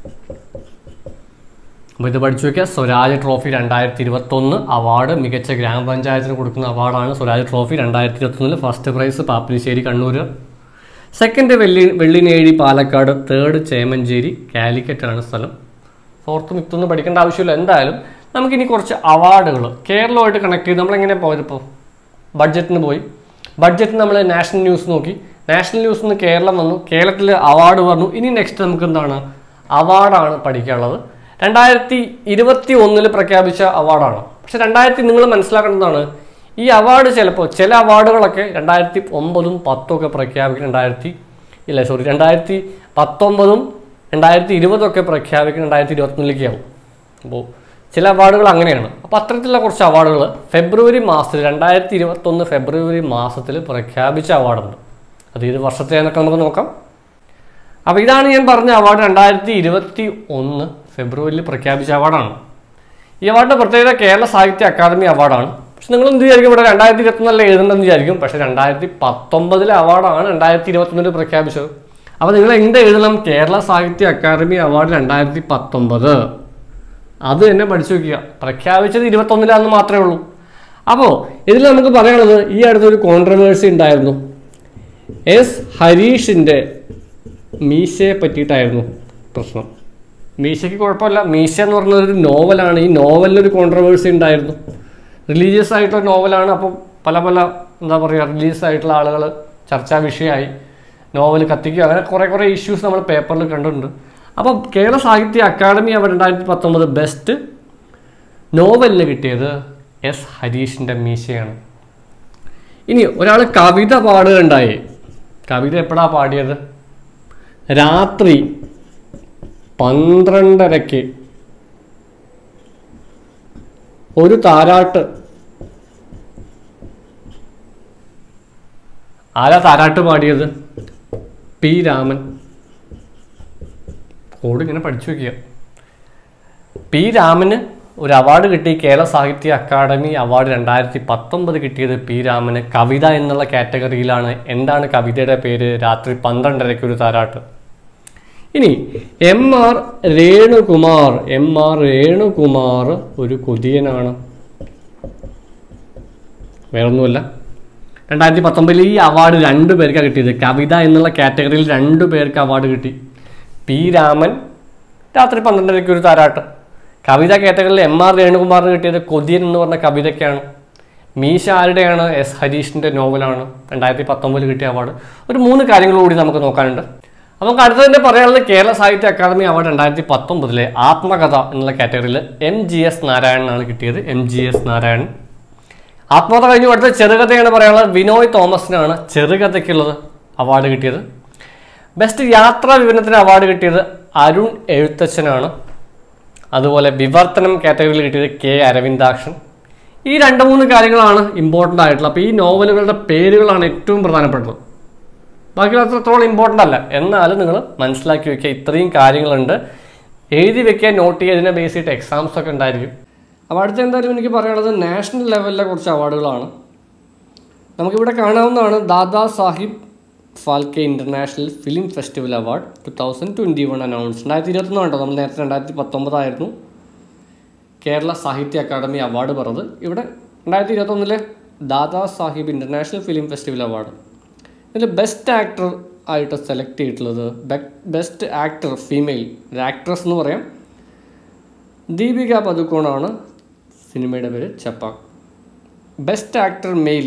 അപ്പോൾ ഇത് പഠിച്ചു വയ്ക്കുക. സ്വരാജ് ട്രോഫി രണ്ടായിരത്തി ഇരുപത്തൊന്ന് അവാർഡ് മികച്ച ഗ്രാമപഞ്ചായത്തിന് കൊടുക്കുന്ന അവാർഡാണ് സ്വരാജ് ട്രോഫി. രണ്ടായിരത്തി ഇരുപത്തൊന്നിൽ first prize Pappinisseri Kannur, second വെള്ളി വെള്ളിനേഴി പാലക്കാട്, തേർഡ് ചേമഞ്ചേരി കാലിക്കറ്റാണ് സ്ഥലം. ഫോർത്ത് ഫിഫ്ത്തൊന്നും പഠിക്കേണ്ട ആവശ്യമില്ല. എന്തായാലും നമുക്കിനി കുറച്ച് അവാർഡുകൾ കേരളമായിട്ട് കണക്ട് ചെയ്ത് നമ്മളെങ്ങനെ പോയതിപ്പോൾ ബഡ്ജറ്റിന് പോയി. ബഡ്ജറ്റിന് നമ്മൾ നാഷണൽ ന്യൂസ് നോക്കി. നാഷണൽ ന്യൂസിൽ നിന്ന് കേരളം വന്നു. കേരളത്തിൽ അവാർഡ് പറഞ്ഞു. ഇനി നെക്സ്റ്റ് നമുക്ക് എന്താണ് അവാർഡാണ് പഠിക്കാനുള്ളത്. രണ്ടായിരത്തി ഇരുപത്തി ഒന്നിൽ പ്രഖ്യാപിച്ച അവാർഡാണ്. പക്ഷെ രണ്ടായിരത്തി നിങ്ങൾ മനസ്സിലാക്കേണ്ടതാണ് ഈ അവാർഡ് ചിലപ്പോൾ ചില അവാർഡുകളൊക്കെ രണ്ടായിരത്തി ഒമ്പതും പത്തും ഒക്കെ പ്രഖ്യാപിക്കും. രണ്ടായിരത്തി ഇല്ല സോറി രണ്ടായിരത്തി പത്തൊമ്പതും രണ്ടായിരത്തി ഇരുപതൊക്കെ പ്രഖ്യാപിക്കും രണ്ടായിരത്തി ഇരുപത്തൊന്നിലേക്ക് ആവും. അപ്പോൾ ചില അവാർഡുകൾ അങ്ങനെയാണ്. അപ്പോൾ അത്തരത്തിലുള്ള കുറച്ച് അവാർഡുകൾ ഫെബ്രുവരി മാസത്തിൽ രണ്ടായിരത്തി ഇരുപത്തൊന്ന് ഫെബ്രുവരി മാസത്തിൽ പ്രഖ്യാപിച്ച അവാർഡുണ്ട്. അത് ഏത് വർഷത്തെയാണെന്നൊക്കെ നമുക്ക് നോക്കാം. അപ്പോൾ ഇതാണ് ഞാൻ പറഞ്ഞ അവാർഡ്. രണ്ടായിരത്തി ഇരുപത്തി ഒന്ന് ഫെബ്രുവരിയിൽ പ്രഖ്യാപിച്ച അവാർഡാണ്. ഈ അവാർഡിൻ്റെ പ്രത്യേകത കേരള സാഹിത്യ അക്കാദമി അവാർഡാണ്. പക്ഷെ നിങ്ങൾ എന്ത് വിചാരിക്കും ഇവിടെ രണ്ടായിരത്തി ഇരുപത്തൊന്നല്ല എഴുതണമെന്ന് വിചാരിക്കും. പക്ഷേ രണ്ടായിരത്തി പത്തൊമ്പതിലെ അവാർഡാണ് രണ്ടായിരത്തി ഇരുപത്തൊന്നിൽ പ്രഖ്യാപിച്ചത്. അപ്പോൾ നിങ്ങൾ എന്ത് എഴുതണം? കേരള സാഹിത്യ അക്കാദമി അവാർഡ് രണ്ടായിരത്തി പത്തൊമ്പത് അത് തന്നെ പഠിച്ചു വയ്ക്കുക. പ്രഖ്യാപിച്ചത് ഇരുപത്തൊന്നിലാണെന്ന് മാത്രമേ ഉള്ളൂ. അപ്പോൾ ഇതിൽ നമുക്ക് പറയാനുള്ളത് ഈ അടുത്തൊരു കോൺട്രവേഴ്സി ഉണ്ടായിരുന്നു. എസ് ഹരീഷിൻ്റെ മീശയെ പറ്റിയിട്ടായിരുന്നു പ്രശ്നം. മീശയ്ക്ക് കുഴപ്പമില്ല. മീശ എന്ന് പറഞ്ഞൊരു നോവലാണ്. ഈ നോവലിനൊരു കോൺട്രവേഴ്സി ഉണ്ടായിരുന്നു. റിലീജിയസ് ആയിട്ടുള്ള നോവലാണ്. അപ്പോൾ പല പല എന്താ പറയുക റിലീസായിട്ടുള്ള ആളുകൾ ചർച്ചാ വിഷയമായി, നോവൽ കത്തിക്കുക, അങ്ങനെ കുറേ കുറേ ഇഷ്യൂസ് നമ്മൾ പേപ്പറിൽ കണ്ടിട്ടുണ്ട്. അപ്പോൾ കേരള സാഹിത്യ അക്കാദമി അവർ രണ്ടായിരത്തി പത്തൊമ്പത് ബെസ്റ്റ് നോവലിന് കിട്ടിയത് എസ് ഹരീഷിൻ്റെ മീശയാണ്. ഇനി ഒരാൾ കവിത പാടുകയുണ്ടായി. കവിത എപ്പോഴാണ് പാടിയത്? രാത്രി പന്ത്രണ്ടരയ്ക്ക് ഒരു താരാട്ട്. ആരാ താരാട്ട് പാടിയത്? പി രാമൻ. കോഡ് ഇങ്ങനെ പഠിച്ചു വയ്ക്കുക. പി രാമന് ഒരു അവാർഡ് കിട്ടി. കേരള സാഹിത്യ അക്കാദമി അവാർഡ് രണ്ടായിരത്തി പത്തൊമ്പത് കിട്ടിയത് പി രാമന് കവിത എന്നുള്ള കാറ്റഗറിയിലാണ്. എന്താണ് കവിതയുടെ പേര്? രാത്രി പന്ത്രണ്ടരയ്ക്ക് ഒരു താരാട്ട്. ഇനി M R Renukumar. M R Renukumar ഒരു കൊതിയനാണ്, വേറൊന്നുമല്ല. രണ്ടായിരത്തി പത്തൊമ്പതിൽ ഈ അവാർഡ് രണ്ടു പേർക്കാണ് കിട്ടിയത്. കവിത എന്നുള്ള കാറ്റഗറിയിൽ രണ്ടു പേർക്ക് അവാർഡ് കിട്ടി. പി രാമൻ രാത്രി പന്ത്രണ്ടരയ്ക്ക് ഒരു താരാട്ട്. കവിത കാറ്റഗറിയിൽ എം ആർ രേണുകുമാറിന് കിട്ടിയത് കൊതിയൻ എന്ന് പറഞ്ഞ കവിതയ്ക്കാണ്. മീശ ആരുടെയാണ്? എസ് ഹരീഷിൻ്റെ നോവലാണ്. രണ്ടായിരത്തി പത്തൊമ്പതിൽ കിട്ടിയ അവാർഡ്. ഒരു മൂന്ന് കാര്യങ്ങൾ കൂടി നമുക്ക് നോക്കാനുണ്ട്. അപ്പോൾ നമുക്ക് അടുത്തതിൻ്റെ പറയാനുള്ളത് കേരള സാഹിത്യ അക്കാദമി അവാർഡ് രണ്ടായിരത്തി പത്തൊമ്പതിലെ ആത്മകഥ എന്നുള്ള കാറ്റഗറിയിൽ എം ജി എസ് നാരായണനാണ് കിട്ടിയത്. M G S Narayanan. ആത്മകഥ കഴിഞ്ഞു അടുത്ത ചെറുകഥയാണ് പറയാനുള്ളത്. വിനോയ് തോമസിനാണ് ചെറുകഥയ്ക്കുള്ളത് അവാർഡ് കിട്ടിയത്. ബെസ്റ്റ് യാത്രാ വിവരണത്തിന് അവാർഡ് കിട്ടിയത് അരുൺ എഴുത്തച്ഛനാണ്. അതുപോലെ വിവർത്തനം കാറ്റഗറിയിൽ കിട്ടിയത് കെ അരവിന്ദാക്ഷൻ. ഈ രണ്ട് മൂന്ന് കാര്യങ്ങളാണ് ഇമ്പോർട്ടൻ്റ് ആയിട്ടുള്ളത്. അപ്പോൾ ഈ നോവലുകളുടെ പേരുകളാണ് ഏറ്റവും പ്രധാനപ്പെട്ടത്. ബാക്കിയുള്ള അത്രത്തോളം ഇമ്പോർട്ടൻ്റ് അല്ല, എന്നാലും നിങ്ങൾ മനസ്സിലാക്കി വെക്കുക. ഇത്രയും കാര്യങ്ങളുണ്ട്, എഴുതി വെക്കുക, നോട്ട് ചെയ്യുക. ഇതിനെ ബേസ് ചെയ്തിട്ട് എക്സാംസ് ഒക്കെ ഉണ്ടായിരിക്കും. അപ്പോൾ അടുത്ത എന്തായാലും എനിക്ക് പറയാനുള്ളത് നാഷണൽ ലെവലിലെ കുറച്ച് അവാർഡുകളാണ്. നമുക്കിവിടെ കാണാവുന്നതാണ് Dada Saheb Phalke international film festival award two thousand twenty one announce. രണ്ടായിരത്തി ഇരുപത്തൊന്ന് കേട്ടോ, നമ്മൾ നേരത്തെ രണ്ടായിരത്തി പത്തൊമ്പതായിരുന്നു കേരള സാഹിത്യ അക്കാദമി അവാർഡ് പറഞ്ഞത്. ഇവിടെ രണ്ടായിരത്തി ഇരുപത്തൊന്നിലെ Dada Saheb international film festival award. ഇതിൽ ബെസ്റ്റ് ആക്ടർ ആയിട്ട് സെലക്ട് ചെയ്തിട്ടുള്ളത് ബെസ്റ്റ് ആക്ടർ ഫീമെയിൽ, ഒരു ആക്ട്രസ് എന്ന് പറയാം, ദീപിക പദുക്കോണാണ്. സിനിമയുടെ പേര് Chhapaak. Best actor male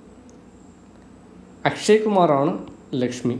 Akshay കുമാറാണ്. ലക്ഷ്മി.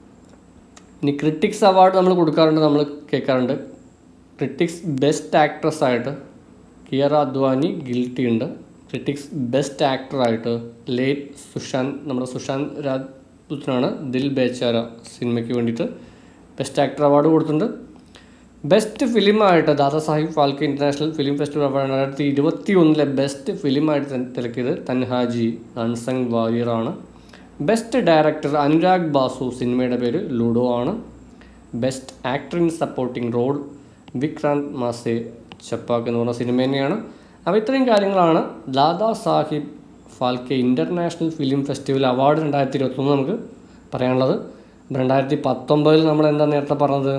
ഇനി ക്രിട്ടിക്സ് അവാർഡ് നമ്മൾ കൊടുക്കാറുണ്ട്, നമ്മൾ കേൾക്കാറുണ്ട്. ക്രിട്ടിക്സ് ബെസ്റ്റ് ആക്ട്രസ് ആയിട്ട് കിയറ അദ്വാനി ഗിൽറ്റി ഉണ്ട്. ക്രിട്ടിക്സ് ബെസ്റ്റ് ആക്ടറായിട്ട് ലേറ്റ് സുശാന്ത്, നമ്മുടെ സുശാന്ത് രാജ്പുത്രനാണ് ദിൽ ബേച്ചാര സിനിമയ്ക്ക് വേണ്ടിയിട്ട് ബെസ്റ്റ് ആക്ടർ അവാർഡ് കൊടുത്തിട്ടുണ്ട്. ബെസ്റ്റ് ഫിലിമായിട്ട് Dada Saheb Phalke international film festival award രണ്ടായിരത്തി ഇരുപത്തി ഒന്നിലെ ബെസ്റ്റ് ഫിലിമായിട്ട് തിരക്കിയത് തൻഹാജി അൺസങ് വാരിയറാണ്. ബെസ്റ്റ് ഡയറക്ടർ അനുരാഗ് ബാസു, സിനിമയുടെ പേര് ലുഡോ ആണ്. Best actor in supporting role Vikrant Massey, Chhapaak എന്ന് പറഞ്ഞ സിനിമ തന്നെയാണ്. അപ്പോൾ ഇത്രയും കാര്യങ്ങളാണ് Dada Saheb Phalke international film festival award രണ്ടായിരത്തി ഇരുപത്തൊന്ന് നമുക്ക് പറയാനുള്ളത്. രണ്ടായിരത്തി പത്തൊമ്പതിൽ നമ്മൾ എന്താ നേരത്തെ പറഞ്ഞത്?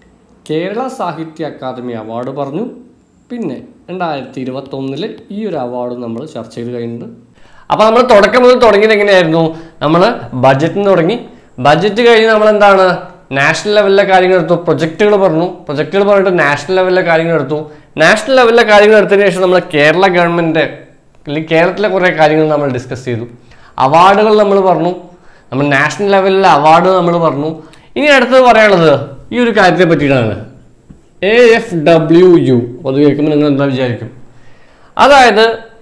കേരള സാഹിത്യ അക്കാദമി അവാർഡ് പറഞ്ഞു. പിന്നെ രണ്ടായിരത്തി ഇരുപത്തൊന്നിൽ ഈ ഒരു അവാർഡ് നമ്മൾ ചർച്ച ചെയ്ത് കഴിഞ്ഞിട്ടുണ്ട്. അപ്പോൾ നമ്മൾ തുടക്കം മുതൽ തുടങ്ങിയത് എങ്ങനെയായിരുന്നു? നമ്മൾ ബഡ്ജറ്റിൽ നിന്ന് തുടങ്ങി. ബഡ്ജറ്റ് കഴിഞ്ഞ് നമ്മൾ എന്താണ് നാഷണൽ ലെവലിലെ കാര്യങ്ങൾ എടുത്തു, പ്രൊജക്റ്റുകൾ പറഞ്ഞു. പ്രൊജക്റ്റുകൾ പറഞ്ഞിട്ട് നാഷണൽ ലെവലിലെ കാര്യങ്ങൾ എടുത്തു. നാഷണൽ ലെവലിലെ കാര്യങ്ങൾ എടുത്തതിന് ശേഷം നമ്മൾ കേരള ഗവൺമെൻറ് അല്ലെങ്കിൽ കേരളത്തിലെ കുറേ കാര്യങ്ങൾ നമ്മൾ ഡിസ്കസ് ചെയ്തു. അവാർഡുകൾ നമ്മൾ പറഞ്ഞു. നമ്മൾ നാഷണൽ ലെവലിലെ അവാർഡ് നമ്മൾ പറഞ്ഞു. ഇനി അടുത്തത് പറയാനുള്ളത് ഈ ഒരു കാര്യത്തെ പറ്റിയിട്ടാണ്. A F W U. അത് കേൾക്കുമ്പോൾ നിങ്ങൾ എന്താ വിചാരിക്കും? അതായത്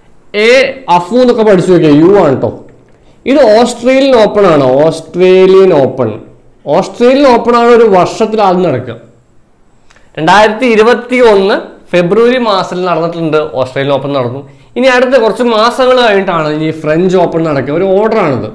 എ അഫു എന്നൊക്കെ പഠിച്ചു നോക്കിയാൽ യു ആണ് കേട്ടോ. ഇത് ഓസ്ട്രേലിയൻ ഓപ്പൺ ആണ്. ഓസ്ട്രേലിയൻ ഓപ്പൺ ഓസ്ട്രേലിയൻ ഓപ്പൺ ആണ് ഒരു വർഷത്തിൽ ആദ്യം നടക്കുക. രണ്ടായിരത്തി ഇരുപത്തി ഒന്ന് ഫെബ്രുവരി മാസത്തിൽ നടന്നിട്ടുണ്ട്. ഓസ്ട്രേലിയൻ ഓപ്പൺ നടന്നു. ഇനി അടുത്ത കുറച്ച് മാസങ്ങൾ കഴിഞ്ഞിട്ടാണ് ഇനി ഫ്രഞ്ച് ഓപ്പൺ നടക്കുക. ഒരു ഓർഡറാണിത്.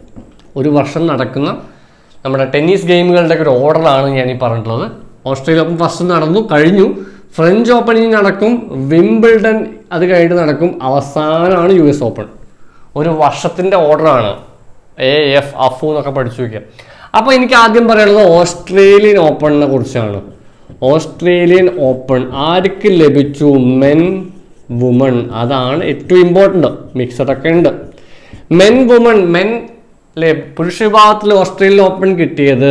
ഒരു വർഷം നടക്കുന്ന നമ്മുടെ ടെന്നീസ് ഗെയിമുകളുടെ ഒരു ഓർഡറാണ് ഞാൻ ഈ പറഞ്ഞിട്ടുള്ളത്. ഓസ്ട്രേലിയ ഓപ്പൺ ഫസ്റ്റ് നടന്നു കഴിഞ്ഞു. ഫ്രഞ്ച് ഓപ്പൺ ഇനി നടക്കും. വിംബിൾഡൺ അത് കഴിഞ്ഞിട്ട് നടക്കും. അവസാനമാണ് യു എസ് ഓപ്പൺ. ഒരു വർഷത്തിൻ്റെ ഓർഡറാണ്. എ എഫ് അഫു എന്നൊക്കെ പഠിച്ചു വയ്ക്കുക. അപ്പോൾ എനിക്ക് ആദ്യം പറയാനുള്ളത് ഓസ്ട്രേലിയൻ ഓപ്പണിനെ കുറിച്ചാണ്. ഓസ്ട്രേലിയൻ ഓപ്പൺ ആർക്ക് ലഭിച്ചു? Men, women. അതാണ് ഏറ്റവും ഇമ്പോർട്ടൻ്റ്. മിക്സഡൊക്കെ ഉണ്ട്. Men, woman. മെൻ അല്ലേ, പുരുഷ വിഭാഗത്തിൽ ഓസ്ട്രേലിയൻ ഓപ്പൺ കിട്ടിയത്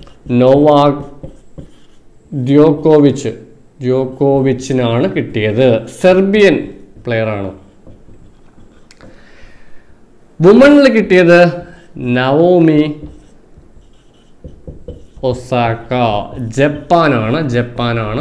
നോവാക് ദ്യോക്കോവിച്ച് ദ്യോക്കോവിച്ചിനാണ് കിട്ടിയത്. സെർബിയൻ പ്ലെയറാണ്. വുമണിൽ കിട്ടിയത് നവോമി ഒസാക്ക, ജപ്പാനാണ് ജപ്പാനാണ്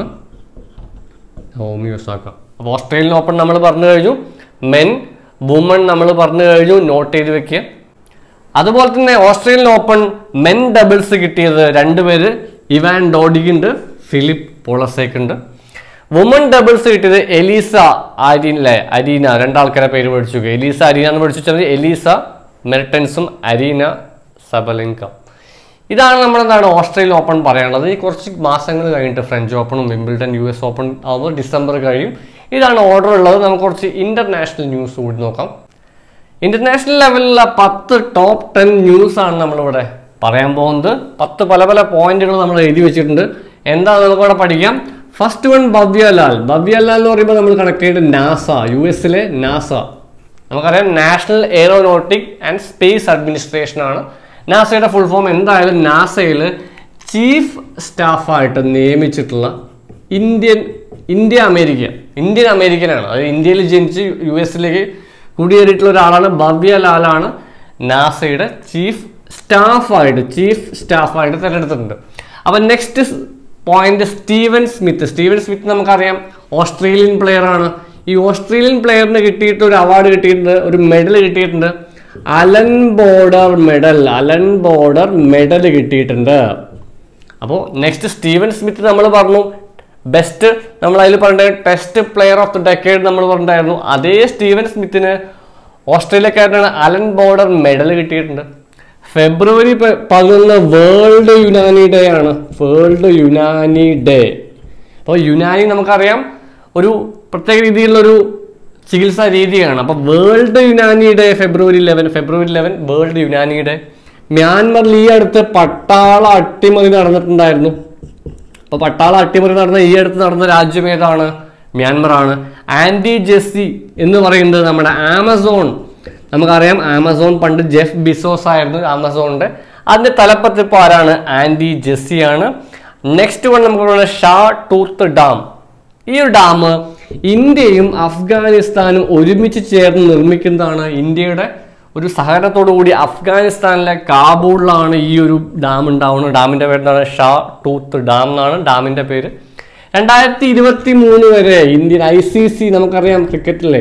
നവോമി ഒസാക്ക. അപ്പോൾ ഓസ്ട്രേലിയൻ ഓപ്പൺ നമ്മൾ പറഞ്ഞു കഴിഞ്ഞു, മെൻ വുമൺ നമ്മൾ പറഞ്ഞു കഴിഞ്ഞു, നോട്ട് ചെയ്ത് വെക്കുക. അതുപോലെ തന്നെ ഓസ്ട്രേലിയൻ ഓപ്പൺ മെൻ ഡബിൾസ് കിട്ടിയത് രണ്ടുപേര്, ഇവാൻ ഡോഡിക് ഉണ്ട്, ഫിലിപ്പ് പോളസേക്ക് ഉണ്ട്. വുമൺ ഡബിൾസ് കിട്ടിയത് എലീസ അരീനല്ലേ അരീന, രണ്ടാൾക്കാരെ പേര് പഠിച്ചു. എലീസ അരീന എന്ന് പഠിച്ചു വെച്ചാൽ എലീസ മെർട്ടൻസും അരീന സബലെങ്ക. ഇതാണ് നമ്മളെന്താണ് ഓസ്ട്രേലിയൻ ഓപ്പൺ പറയാനുള്ളത്. ഈ കുറച്ച് മാസങ്ങൾ കഴിഞ്ഞിട്ട് ഫ്രഞ്ച് ഓപ്പണും വിംബിൾഡൺ യു എസ് ഓപ്പൺ ആകുമ്പോൾ ഡിസംബർ കഴിയും. ഇതാണ് ഓർഡർ ഉള്ളത്. നമുക്ക് കുറച്ച് ഇന്റർനാഷണൽ ന്യൂസ് കൂടി നോക്കാം. ഇന്റർനാഷണൽ ലെവലിലുള്ള പത്ത് ടോപ്പ് ടെൻ ന്യൂസ് ആണ് നമ്മളിവിടെ പറയാൻ പോകുന്നത്. പത്ത് പല പല പോയിന്റുകൾ നമ്മൾ എഴുതി വെച്ചിട്ടുണ്ട്. എന്താ നമുക്കിവിടെ പഠിക്കാം. First one ഭവ്യലാൽ. ഭവ്യലാൽ എന്ന് പറയുമ്പോൾ നമ്മൾ കണക്ട് ചെയ്തത് നാസ, യു എസിലെ നാസ. നമുക്കറിയാം national aeronautic and space administration ആണ്. നാസയുടെ ഫുൾ ഫോം എന്തായാലും നാസയിൽ ചീഫ് സ്റ്റാഫായിട്ട് നിയമിച്ചിട്ടുള്ള ഇന്ത്യൻ ഇന്ത്യ അമേരിക്ക ഇന്ത്യൻ അമേരിക്കനാണ്. അത് ഇന്ത്യയിൽ ജനിച്ച് യു എസിലേക്ക് കുടിയേറിയിട്ടുള്ള ഒരാളാണ്. ഭവ്യലാലാണ് നാസയുടെ ചീഫ് സ്റ്റാഫായിട്ട് ചീഫ് സ്റ്റാഫായിട്ട് തിരഞ്ഞെടുത്തിട്ടുണ്ട്. അപ്പം next point Steven Smith. Steven Smith നമുക്കറിയാം ഓസ്ട്രേലിയൻ പ്ലെയർ ആണ്. ഈ ഓസ്ട്രേലിയൻ പ്ലെയറിന് കിട്ടിയിട്ട് ഒരു അവാർഡ് കിട്ടിയിട്ടുണ്ട്, ഒരു മെഡൽ കിട്ടിയിട്ടുണ്ട്. Allan Border medal Allan Border medal കിട്ടിയിട്ടുണ്ട്. അപ്പോൾ നെക്സ്റ്റ് സ്റ്റീവൻ സ്മിത്ത് നമ്മൾ പറഞ്ഞു ബെസ്റ്റ്, നമ്മൾ അതിൽ പറഞ്ഞ test player of the decade നമ്മൾ പറഞ്ഞിട്ടായിരുന്നു. അതേ സ്റ്റീവൻ സ്മിത്തിന് ഓസ്ട്രേലിയക്കാരനാണ് അലൻ ബോർഡർ മെഡൽ കിട്ടിയിട്ടുണ്ട്. ഫെബ്രുവരി പതിനൊന്ന് വേൾഡ് യുനാനി ഡേ ആണ്. World Unani day. അപ്പോൾ യുനാനി നമുക്കറിയാം ഒരു പ്രത്യേക രീതിയിലുള്ളൊരു ചികിത്സാ രീതിയാണ്. അപ്പോൾ world Unani day February eleven February eleven world Unani day. മ്യാൻമറിൽ ഈ അടുത്ത് പട്ടാള അട്ടിമറി നടന്നിട്ടുണ്ടായിരുന്നു. അപ്പോൾ പട്ടാള അട്ടിമറി നടന്ന ഈ അടുത്ത് നടന്ന രാജ്യം ഏതാണ്? മ്യാൻമറാണ്. ആൻറ്റി ജെസ്സി എന്ന് പറയുന്നത് നമ്മുടെ ആമസോൺ, നമുക്കറിയാം ആമസോൺ പണ്ട് ജെഫ് ബിസോസ് ആയിരുന്നു ആമസോണിന്റെ. അതിന്റെ തലപ്പത്തിപ്പോൾ ആരാണ്? ആൻറ്റി ജെസ്സിയാണ്. നെക്സ്റ്റ് വൺ നമുക്ക് ഷാ ടൂത്ത് ഡാം. ഈ ഒരു ഡാം ഇന്ത്യയും അഫ്ഗാനിസ്ഥാനും ഒരുമിച്ച് ചേർന്ന് നിർമ്മിക്കുന്നതാണ്. ഇന്ത്യയുടെ ഒരു സഹകരണത്തോടു കൂടി അഫ്ഗാനിസ്ഥാനിലെ കാബൂളിലാണ് ഈ ഒരു ഡാം ഉണ്ടാവുന്നത്. ഡാമിന്റെ പേര് എന്താണ്? ഷാ ടൂത്ത് ഡാം എന്നാണ് ഡാമിന്റെ പേര്. രണ്ടായിരത്തി ഇരുപത്തി മൂന്ന് വരെ ഇന്ത്യൻ ഐ സി സി നമുക്കറിയാം ക്രിക്കറ്റിലെ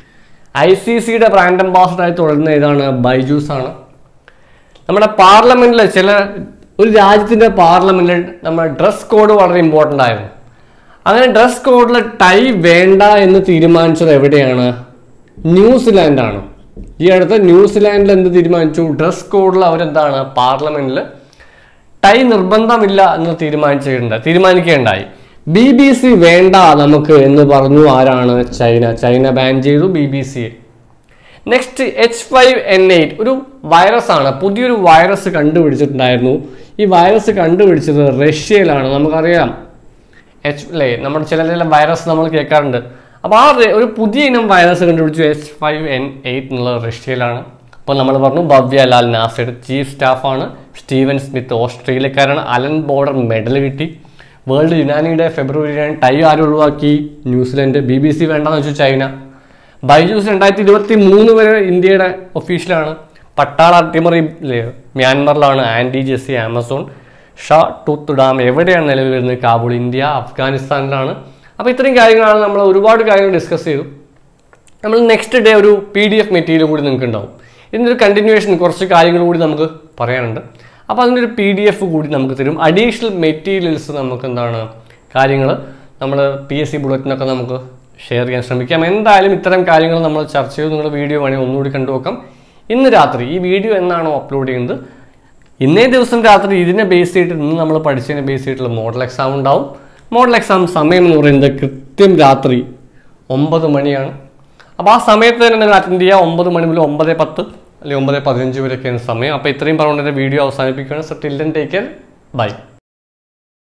ഐ സി സിയുടെ ബ്രാൻഡ് അംബാസഡറായി തുടരുന്ന ഏതാണ്? ബൈജൂസ് ആണ്. നമ്മുടെ പാർലമെന്റിൽ ചില ഒരു രാജ്യത്തിന്റെ പാർലമെന്റിൽ നമ്മുടെ ഡ്രസ് കോഡ് വളരെ ഇമ്പോർട്ടൻ്റ് ആയിരുന്നു. അങ്ങനെ ഡ്രസ് കോഡിൽ ടൈ വേണ്ട എന്ന് തീരുമാനിച്ചത് എവിടെയാണ്? ന്യൂസിലാൻഡാണ്. ഈ അടുത്ത് ന്യൂസിലാൻഡിൽ എന്ത് തീരുമാനിച്ചു? ഡ്രസ് കോഡിൽ അവരെന്താണ് പാർലമെന്റിൽ ടൈ നിർബന്ധമില്ല എന്ന് തീരുമാനിച്ചിട്ടുണ്ട് തീരുമാനിക്കുകയുണ്ടായി. ബി ബി സി വേണ്ട നമുക്ക് എന്ന് പറഞ്ഞു. ആരാണ്? ചൈന. ചൈന ബാൻ ചെയ്തു ബി ബി സിയെ. Next H five N eight ഒരു വൈറസ് ആണ്. പുതിയൊരു വൈറസ് കണ്ടുപിടിച്ചിട്ടുണ്ടായിരുന്നു. ഈ വൈറസ് കണ്ടുപിടിച്ചത് റഷ്യയിലാണ്. നമുക്കറിയാം എച്ച് അല്ലേ നമ്മുടെ ചില ചില വൈറസ് നമ്മൾ കേൾക്കാറുണ്ട്. അപ്പോൾ ആ ഒരു പുതിയ ഇനം വൈറസ് കണ്ടുപിടിച്ചു എച്ച് ഫൈവ് എൻ എയ്റ്റ് എന്നുള്ളത് റഷ്യയിലാണ്. അപ്പോൾ നമ്മൾ പറഞ്ഞു ഭവ്യലാൽ നാസയുടെ ചീഫ് സ്റ്റാഫാണ്. സ്റ്റീവൻ സ്മിത്ത് ഓസ്ട്രേലിയക്കാരാണ്. അലൻ ബോർഡർ മെഡൽ കിട്ടി. വേൾഡ് യുനാനി ഡേ ഫെബ്രുവരി ടൈ ആരും ഒഴിവാക്കി? ന്യൂസിലൻഡ്. ബി ബി സി വേണ്ടെന്ന് വെച്ചു ചൈന. ബൈജൂസ് രണ്ടായിരത്തി ഇരുപത്തി മൂന്ന് വരെ ഇന്ത്യയുടെ ഒഫീഷ്യലാണ്. പട്ടാള അട്ടിമറി മ്യാൻമറിലാണ്. Andy Jassy Amazon. Shahtoot dam എവിടെയാണ് നിലവിൽ വരുന്നത്? കാബൂൾ. ഇന്ത്യ അഫ്ഗാനിസ്ഥാനിലാണ്. അപ്പോൾ ഇത്രയും കാര്യങ്ങളാണ് നമ്മൾ ഒരുപാട് കാര്യങ്ങൾ ഡിസ്കസ് ചെയ്തു. നമ്മൾ നെക്സ്റ്റ് ഡേ ഒരു പി ഡി എഫ് മെറ്റീരിയൽ കൂടി നിങ്ങൾക്ക് ഉണ്ടാവും. ഇതിൻ്റെ ഒരു കണ്ടിന്യൂവേഷൻ കുറച്ച് കാര്യങ്ങൾ കൂടി നമുക്ക് പറയാനുണ്ട്. അപ്പോൾ അതിൻ്റെ ഒരു പി ഡി എഫ് കൂടി നമുക്ക് തരും. അഡീഷണൽ മെറ്റീരിയൽസ് നമുക്ക് എന്താണ് കാര്യങ്ങൾ നമ്മൾ പി എസ് സി ബുള്ളറ്റിനൊക്കെ നമുക്ക് ഷെയർ ചെയ്യാൻ ശ്രമിക്കാം. എന്തായാലും ഇത്തരം കാര്യങ്ങൾ നമ്മൾ ചർച്ച ചെയ്ത് നിങ്ങളുടെ വീഡിയോ വേണമെങ്കിൽ ഒന്നുകൂടി കണ്ടുവെക്കാം. ഇന്ന് രാത്രി ഈ വീഡിയോ എന്നാണോ അപ്ലോഡ് ചെയ്യുന്നത് ഇന്നേ ദിവസം രാത്രി ഇതിനെ ബേസ് ചെയ്തിട്ട് ഇന്ന് നമ്മൾ പഠിച്ചതിനെ ബേസ് ചെയ്തിട്ടുള്ള മോഡൽ എക്സാം ഉണ്ടാവും. മോഡൽ എക്സാം സമയം എന്ന് പറയുന്നത് കൃത്യം രാത്രി ഒമ്പത് മണിയാണ്. അപ്പോൾ ആ സമയത്ത് തന്നെ നിങ്ങൾ അറ്റൻഡ് ചെയ്യുക. ഒമ്പത് മണി മുതൽ ഒമ്പത് പത്ത് അല്ലെങ്കിൽ ഒമ്പത് പതിനഞ്ച് വരെയൊക്കെയാണ് സമയം. അപ്പോൾ ഇത്രയും പറഞ്ഞുകൊണ്ട് വീഡിയോ അവസാനിപ്പിക്കുകയാണ്. So till then take care. By.